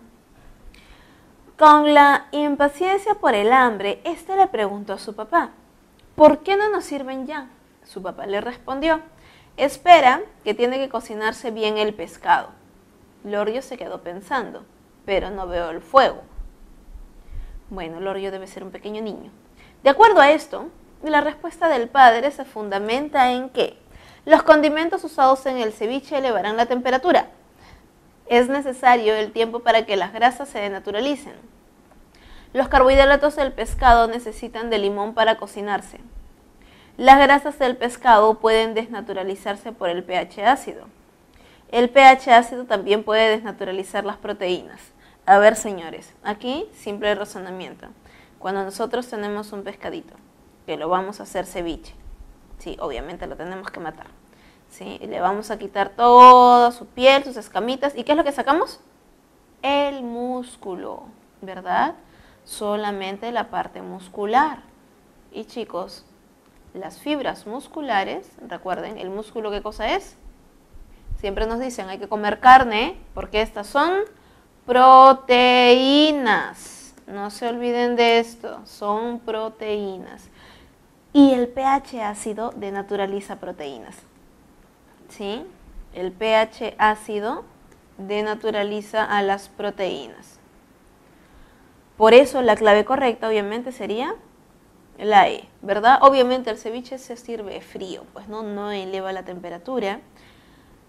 Con la impaciencia por el hambre, éste le preguntó a su papá, ¿por qué no nos sirven ya? Su papá le respondió, espera que tiene que cocinarse bien el pescado. Lorio se quedó pensando, pero no veo el fuego. Bueno, Lorio debe ser un pequeño niño. De acuerdo a esto, la respuesta del padre se fundamenta en que los condimentos usados en el ceviche elevarán la temperatura. Es necesario el tiempo para que las grasas se denaturalicen. Los carbohidratos del pescado necesitan de limón para cocinarse. Las grasas del pescado pueden desnaturalizarse por el pH ácido. El pH ácido también puede desnaturalizar las proteínas. A ver, señores, aquí simple razonamiento. Cuando nosotros tenemos un pescadito, que lo vamos a hacer ceviche, sí, obviamente lo tenemos que matar, ¿sí? Y le vamos a quitar toda su piel, sus escamitas, ¿y qué es lo que sacamos? El músculo, ¿verdad? Solamente la parte muscular. Y chicos, las fibras musculares, recuerden, ¿el músculo qué cosa es? Siempre nos dicen, hay que comer carne, porque estas son proteínas. No se olviden de esto, son proteínas. Y el pH ácido denaturaliza proteínas, ¿sí? El pH ácido denaturaliza a las proteínas. Por eso la clave correcta obviamente sería la E, ¿verdad? Obviamente el ceviche se sirve frío, pues no, no eleva la temperatura.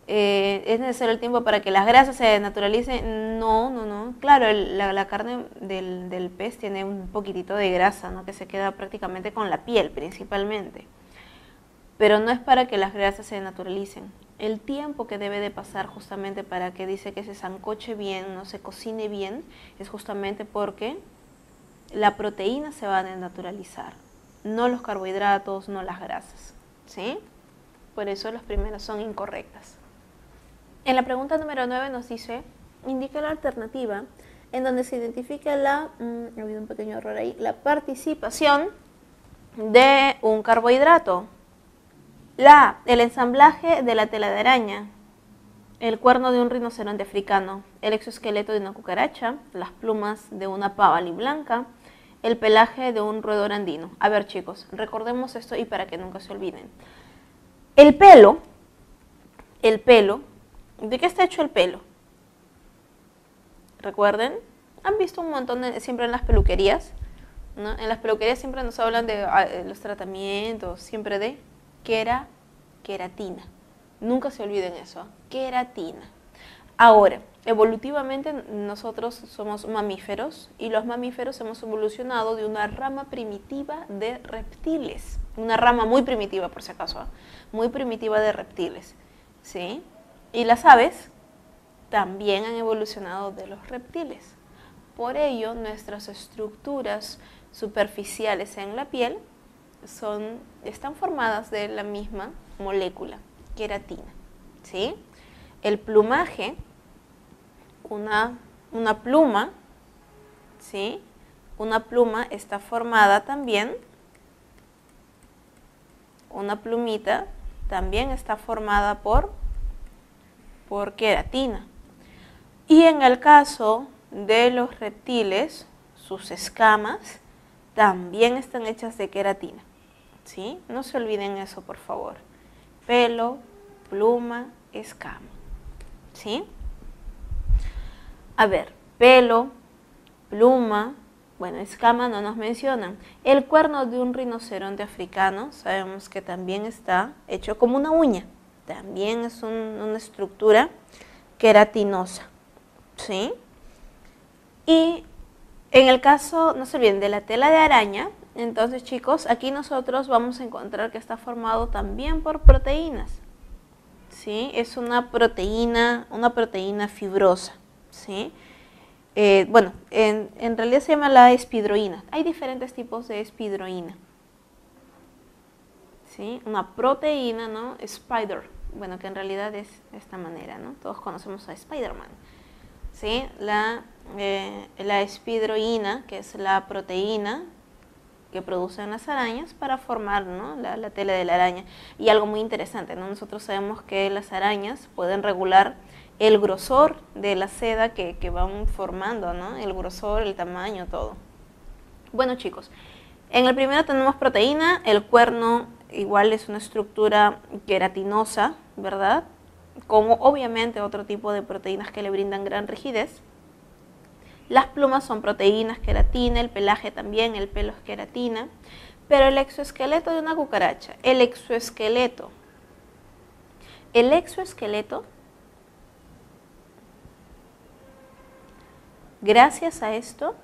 Eh, ¿Es necesario el tiempo para que las grasas se naturalicen? No, no, no. Claro, el, la, la carne del, del pez tiene un poquitito de grasa, ¿no? Que se queda prácticamente con la piel principalmente. Pero no es para que las grasas se naturalicen. El tiempo que debe de pasar justamente para que dice que se sancoche bien, no se cocine bien, es justamente porque la proteína se va a desnaturalizar, no los carbohidratos, no las grasas, ¿sí? Por eso las primeras son incorrectas. En la pregunta número nueve nos dice, indica la alternativa en donde se identifica la, mmm, ha habido un pequeño error ahí, la participación de un carbohidrato. La A, el ensamblaje de la tela de araña, el cuerno de un rinoceronte africano, el exoesqueleto de una cucaracha, las plumas de una pavali blanca, el pelaje de un roedor andino. A ver, chicos, recordemos esto y para que nunca se olviden. El pelo, el pelo, ¿de qué está hecho el pelo? ¿Recuerden? ¿Han visto un montón de, siempre en las peluquerías? ¿No? En las peluquerías siempre nos hablan de uh, los tratamientos, siempre de quera, queratina. Nunca se olviden eso, ¿eh? Queratina. Ahora, evolutivamente nosotros somos mamíferos y los mamíferos hemos evolucionado de una rama primitiva de reptiles. Una rama muy primitiva, por si acaso, ¿eh? Muy primitiva de reptiles, ¿sí? Y las aves también han evolucionado de los reptiles. Por ello, nuestras estructuras superficiales en la piel son, están formadas de la misma molécula, queratina, ¿sí? El plumaje, una, una pluma, ¿sí? Una pluma está formada también, una plumita también está formada por, por queratina. Y en el caso de los reptiles, sus escamas también están hechas de queratina, ¿sí? No se olviden eso, por favor. Pelo, pluma, escama, ¿sí? A ver, pelo, pluma, bueno, escama no nos mencionan. El cuerno de un rinoceronte africano, sabemos que también está hecho como una uña. También es un, una estructura queratinosa, ¿sí? Y en el caso, no se olviden, de la tela de araña, entonces chicos, aquí nosotros vamos a encontrar que está formado también por proteínas, ¿sí? Es una proteína, una proteína fibrosa, ¿sí? Eh, bueno, en, en realidad se llama la espidroína. Hay diferentes tipos de espidroína, ¿sí? Una proteína, ¿no? Spider, bueno, que en realidad es de esta manera, ¿no? Todos conocemos a Spider-Man, ¿sí? La, eh, la espidroína, que es la proteína que producen las arañas para formar, ¿no? la, la tela de la araña. Y algo muy interesante, ¿no? Nosotros sabemos que las arañas pueden regular el grosor de la seda que, que van formando, ¿no? El grosor, el tamaño, todo. Bueno, chicos, en el primero tenemos proteína, el cuerno igual es una estructura queratinosa, ¿verdad? Como obviamente otro tipo de proteínas que le brindan gran rigidez. Las plumas son proteínas, queratina, el pelaje también, el pelo es queratina, pero el exoesqueleto de una cucaracha, el exoesqueleto, el exoesqueleto, gracias a esto,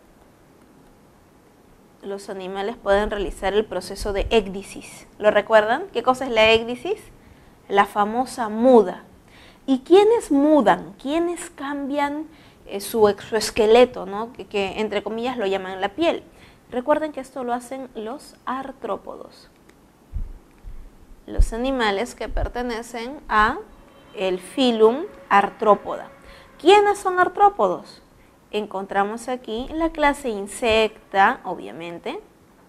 los animales pueden realizar el proceso de écdisis. ¿Lo recuerdan? ¿Qué cosa es la écdisis? La famosa muda. ¿Y quiénes mudan? ¿Quiénes cambian eh, su exoesqueleto, ¿no? que, que entre comillas lo llaman la piel? Recuerden que esto lo hacen los artrópodos, los animales que pertenecen a el filum Artrópoda. ¿Quiénes son artrópodos? Encontramos aquí la clase insecta, obviamente,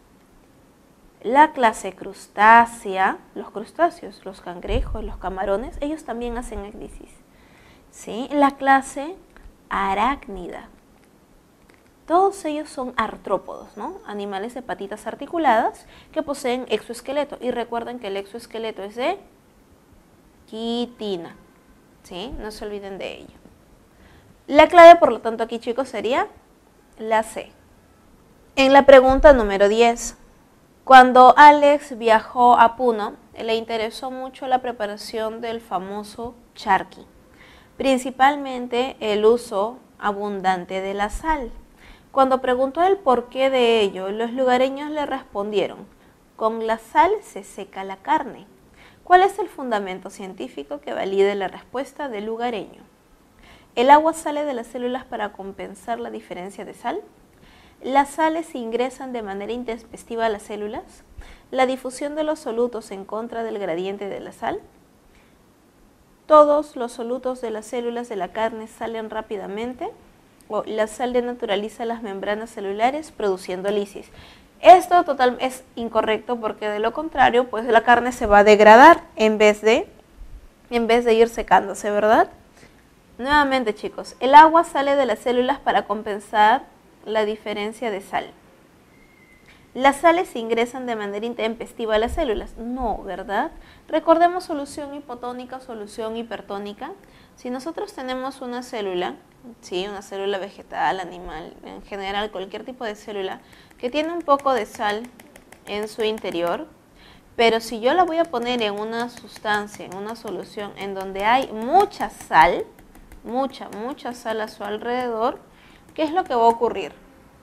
la clase crustácea, los crustáceos, los cangrejos, los camarones, ellos también hacen écdisis, ¿sí? La clase arácnida, todos ellos son artrópodos, ¿no? Animales de patitas articuladas que poseen exoesqueleto. Y recuerden que el exoesqueleto es de quitina, ¿sí? No se olviden de ello. La clave, por lo tanto, aquí, chicos, sería la C. En la pregunta número diez, Cuando Alex viajó a Puno, le interesó mucho la preparación del famoso charqui, principalmente el uso abundante de la sal. Cuando preguntó el porqué de ello, los lugareños le respondieron: con la sal se seca la carne. ¿Cuál es el fundamento científico que valide la respuesta del lugareño? ¿El agua sale de las células para compensar la diferencia de sal? ¿Las sales se ingresan de manera intempestiva a las células? ¿La difusión de los solutos en contra del gradiente de la sal? ¿Todos los solutos de las células de la carne salen rápidamente? ¿O la sal denaturaliza las membranas celulares produciendo lisis? Esto total es incorrecto, porque de lo contrario, pues la carne se va a degradar en vez de, en vez de ir secándose, ¿verdad? Nuevamente, chicos, el agua sale de las células para compensar la diferencia de sal. ¿Las sales se ingresan de manera intempestiva a las células? No, ¿verdad? Recordemos solución hipotónica, solución hipertónica. Si nosotros tenemos una célula, ¿sí? Una célula vegetal, animal, en general cualquier tipo de célula que tiene un poco de sal en su interior, pero si yo la voy a poner en una sustancia, en una solución en donde hay mucha sal, mucha, mucha sal a su alrededor, ¿qué es lo que va a ocurrir?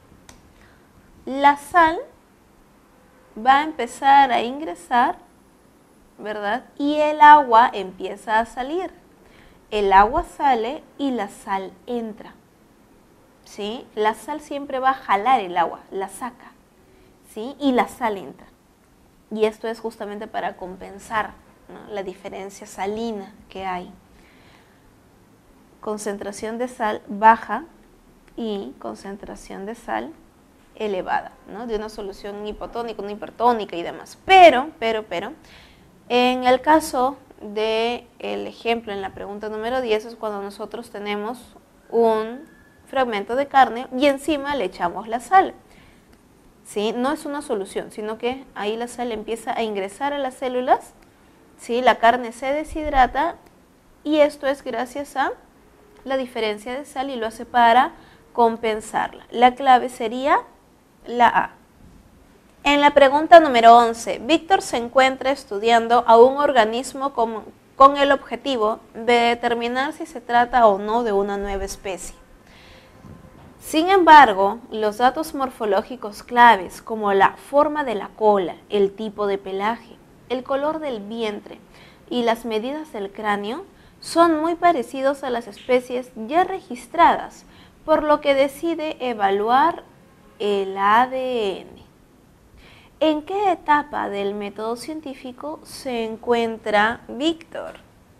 La sal va a empezar a ingresar, ¿verdad? Y el agua empieza a salir. El agua sale y la sal entra, ¿sí? La sal siempre va a jalar el agua, la saca, ¿sí? Y la sal entra. Y esto es justamente para compensar, ¿no?, la diferencia salina que hay. Concentración de sal baja y concentración de sal elevada, ¿no?, de una solución hipotónica, una hipertónica y demás. Pero, pero, pero, en el caso del ejemplo en la pregunta número diez es cuando nosotros tenemos un fragmento de carne y encima le echamos la sal, ¿sí? No es una solución, sino que ahí la sal empieza a ingresar a las células, ¿sí? La carne se deshidrata y esto es gracias a la diferencia de sal y lo hace para compensarla. La clave sería la A. En la pregunta número once, Víctor se encuentra estudiando a un organismo con, con el objetivo de determinar si se trata o no de una nueva especie. Sin embargo, los datos morfológicos claves como la forma de la cola, el tipo de pelaje, el color del vientre y las medidas del cráneo son muy parecidos a las especies ya registradas, por lo que decide evaluar el A D N. ¿En qué etapa del método científico se encuentra Víctor?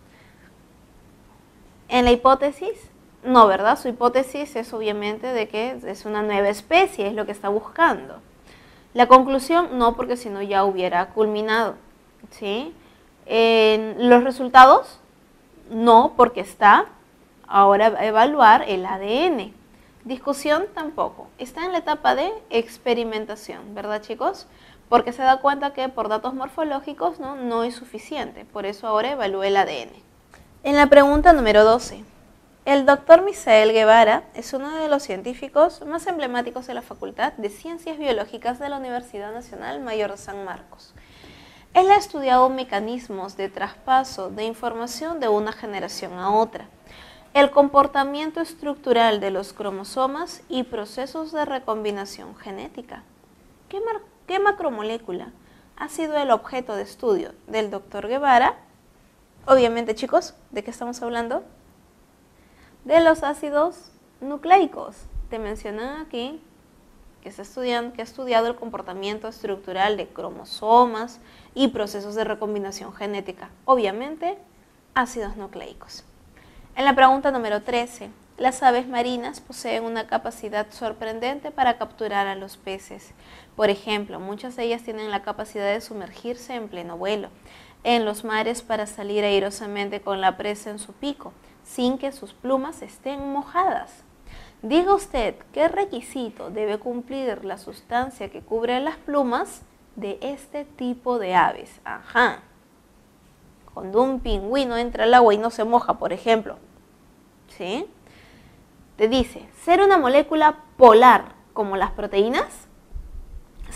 ¿En la hipótesis? No, ¿verdad? Su hipótesis es obviamente de que es una nueva especie, es lo que está buscando. La conclusión, no, porque si no ya hubiera culminado, ¿sí? En los resultados, no, porque está ahora a evaluar el A D N. Discusión tampoco. Está en la etapa de experimentación, ¿verdad, chicos? Porque se da cuenta que por datos morfológicos no, no es suficiente. Por eso ahora evalúa el A D N. En la pregunta número doce. El doctor Misael Guevara es uno de los científicos más emblemáticos de la Facultad de Ciencias Biológicas de la Universidad Nacional Mayor de San Marcos. Él ha estudiado mecanismos de traspaso de información de una generación a otra, el comportamiento estructural de los cromosomas y procesos de recombinación genética. ¿Qué, qué macromolécula ha sido el objeto de estudio del doctor Guevara? Obviamente, chicos, ¿de qué estamos hablando? De los ácidos nucleicos. Te mencionan aquí que, está estudiando, que ha estudiado el comportamiento estructural de cromosomas y procesos de recombinación genética. Obviamente, ácidos nucleicos. En la pregunta número trece, las aves marinas poseen una capacidad sorprendente para capturar a los peces. Por ejemplo, muchas de ellas tienen la capacidad de sumergirse en pleno vuelo en los mares para salir airosamente con la presa en su pico, sin que sus plumas estén mojadas. Diga usted, ¿qué requisito debe cumplir la sustancia que cubre las plumas de este tipo de aves? Ajá. Cuando un pingüino entra al agua y no se moja, por ejemplo, ¿sí? Te dice, ser una molécula polar como las proteínas,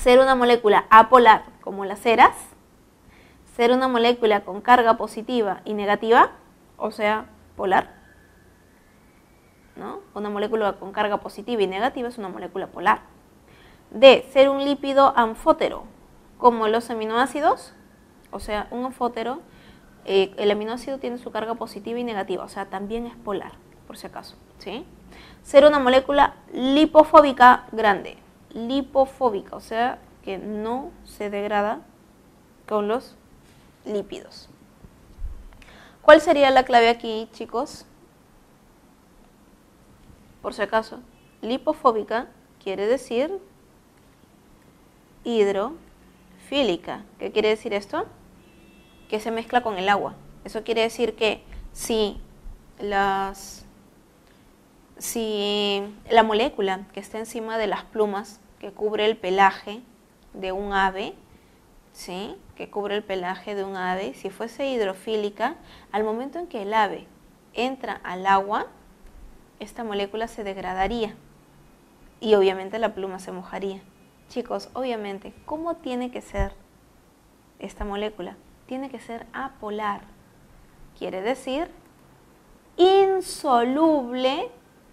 ser una molécula apolar, como las ceras, ser una molécula con carga positiva y negativa, o sea, polar, ¿no? Una molécula con carga positiva y negativa es una molécula polar. D, ser un lípido anfótero, como los aminoácidos, o sea, un anfótero, eh, el aminoácido tiene su carga positiva y negativa, o sea, también es polar, por si acaso, ¿sí? Ser una molécula lipofóbica grande, lipofóbica, o sea, que no se degrada con los lípidos. ¿Cuál sería la clave aquí, chicos? Por si acaso, lipofóbica quiere decir hidrofílica. ¿Qué quiere decir esto? Que se mezcla con el agua. Eso quiere decir que si, las, si la molécula que está encima de las plumas que cubre el pelaje de un ave, ¿sí? que cubre el pelaje de un ave, si fuese hidrofílica, al momento en que el ave entra al agua, esta molécula se degradaría y obviamente la pluma se mojaría. Chicos, obviamente, ¿cómo tiene que ser esta molécula? Tiene que ser apolar, quiere decir insoluble,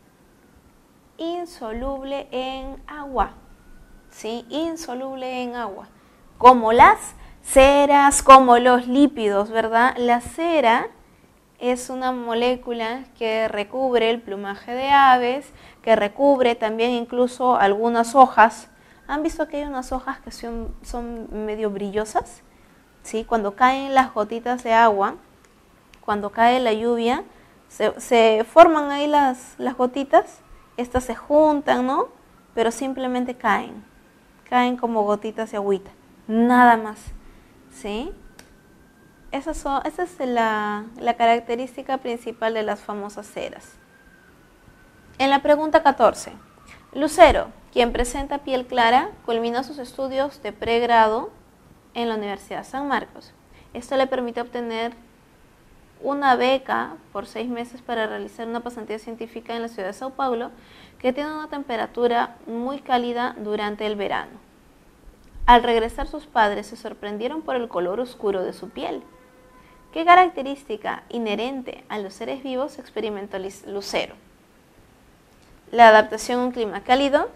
insoluble en agua, ¿sí? Insoluble en agua, como las ceras, como los lípidos, ¿verdad? La cera es una molécula que recubre el plumaje de aves, que recubre también incluso algunas hojas. ¿Han visto que hay unas hojas que son, son medio brillosas? ¿Sí? Cuando caen las gotitas de agua, cuando cae la lluvia, se, se forman ahí las, las gotitas, estas se juntan, ¿no? Pero simplemente caen, caen como gotitas de agüita, nada más, ¿sí? Esas son, esa es la, la característica principal de las famosas ceras. En la pregunta catorce, Lucero, quien presenta piel clara, culminó sus estudios de pregrado en la Universidad San Marcos. Esto le permitió obtener una beca por seis meses para realizar una pasantía científica en la ciudad de Sao Paulo, que tiene una temperatura muy cálida durante el verano. Al regresar, sus padres se sorprendieron por el color oscuro de su piel. ¿Qué característica inherente a los seres vivos experimentó Lucero? La adaptación a un clima cálido,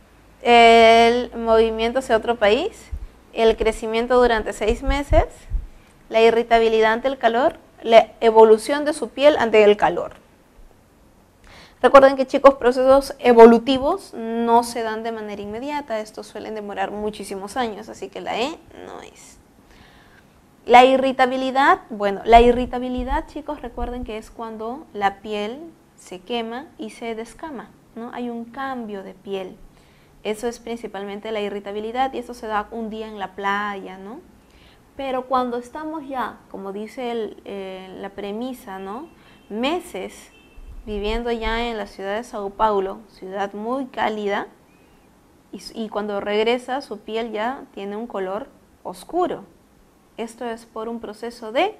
el movimiento hacia otro país, el crecimiento durante seis meses, la irritabilidad ante el calor, la evolución de su piel ante el calor. Recuerden que, chicos, procesos evolutivos no se dan de manera inmediata, estos suelen demorar muchísimos años, así que la E no es. La irritabilidad, bueno, la irritabilidad, chicos, recuerden que es cuando la piel se quema y se descama, ¿no? Hay un cambio de piel. Eso es principalmente la irritabilidad y eso se da un día en la playa, ¿no? Pero cuando estamos ya, como dice el, eh, la premisa, ¿no? Meses viviendo ya en la ciudad de Sao Paulo, ciudad muy cálida, y, y cuando regresa su piel ya tiene un color oscuro. Esto es por un proceso de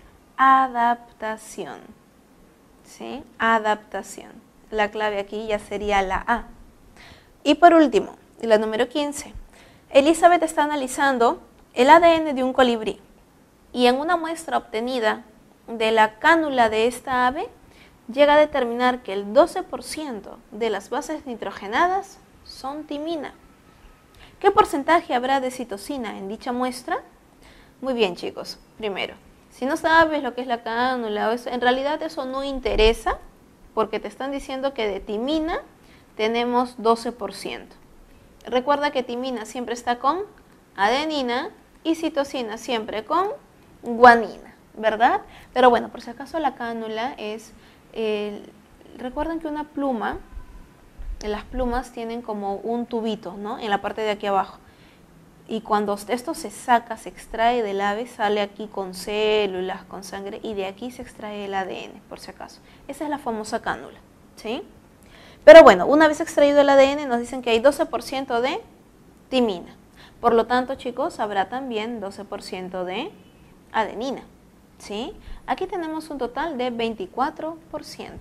adaptación, ¿sí? Adaptación. La clave aquí ya sería la A. Y por último, la número quince. Elizabeth está analizando el A D N de un colibrí y en una muestra obtenida de la cánula de esta ave llega a determinar que el doce por ciento de las bases nitrogenadas son timina. ¿Qué porcentaje habrá de citosina en dicha muestra? Muy bien, chicos. Primero, si no sabes lo que es la cánula, en realidad eso no interesa porque te están diciendo que de timina tenemos doce por ciento. Recuerda que timina siempre está con adenina y citosina siempre con guanina, ¿verdad? Pero bueno, por si acaso la cánula es, eh, recuerden que una pluma, las plumas tienen como un tubito, ¿no? En la parte de aquí abajo. Y cuando esto se saca, se extrae del ave, sale aquí con células, con sangre, y de aquí se extrae el A D N, por si acaso. Esa es la famosa cánula, ¿sí? Pero bueno, una vez extraído el A D N, nos dicen que hay doce por ciento de timina. Por lo tanto, chicos, habrá también doce por ciento de adenina, ¿sí? Aquí tenemos un total de veinticuatro por ciento.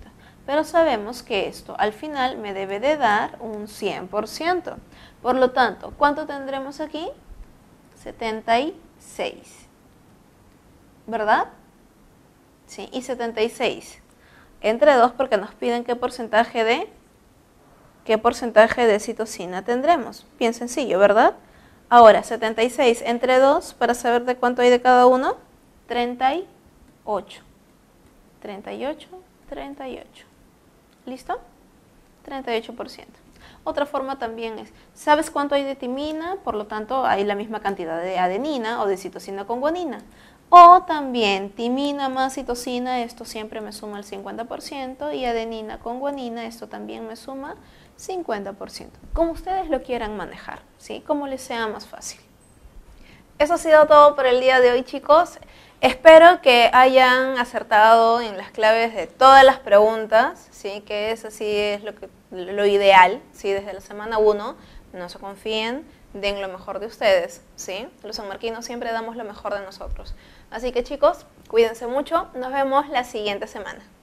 pero sabemos que esto al final me debe de dar un cien por ciento. Por lo tanto, ¿cuánto tendremos aquí? setenta y seis. ¿Verdad? Sí, y setenta y seis. Entre dos porque nos piden qué porcentaje de, qué porcentaje de citosina tendremos. Bien sencillo, ¿verdad? Ahora, setenta y seis entre dos, para saber de cuánto hay de cada uno, treinta y ocho. treinta y ocho, treinta y ocho. ¿Listo? treinta y ocho por ciento. Otra forma también es, ¿sabes cuánto hay de timina? Por lo tanto, hay la misma cantidad de adenina o de citosina con guanina. O también timina más citosina, esto siempre me suma el cincuenta por ciento, y adenina con guanina, esto también me suma cincuenta por ciento. Como ustedes lo quieran manejar, ¿sí? Como les sea más fácil. Eso ha sido todo por el día de hoy, chicos. Espero que hayan acertado en las claves de todas las preguntas, ¿sí? Que eso sí es lo, que, lo ideal, ¿sí? Desde la semana uno, no se confíen, den lo mejor de ustedes, ¿sí? Los sanmarquinos siempre damos lo mejor de nosotros. Así que chicos, cuídense mucho, nos vemos la siguiente semana.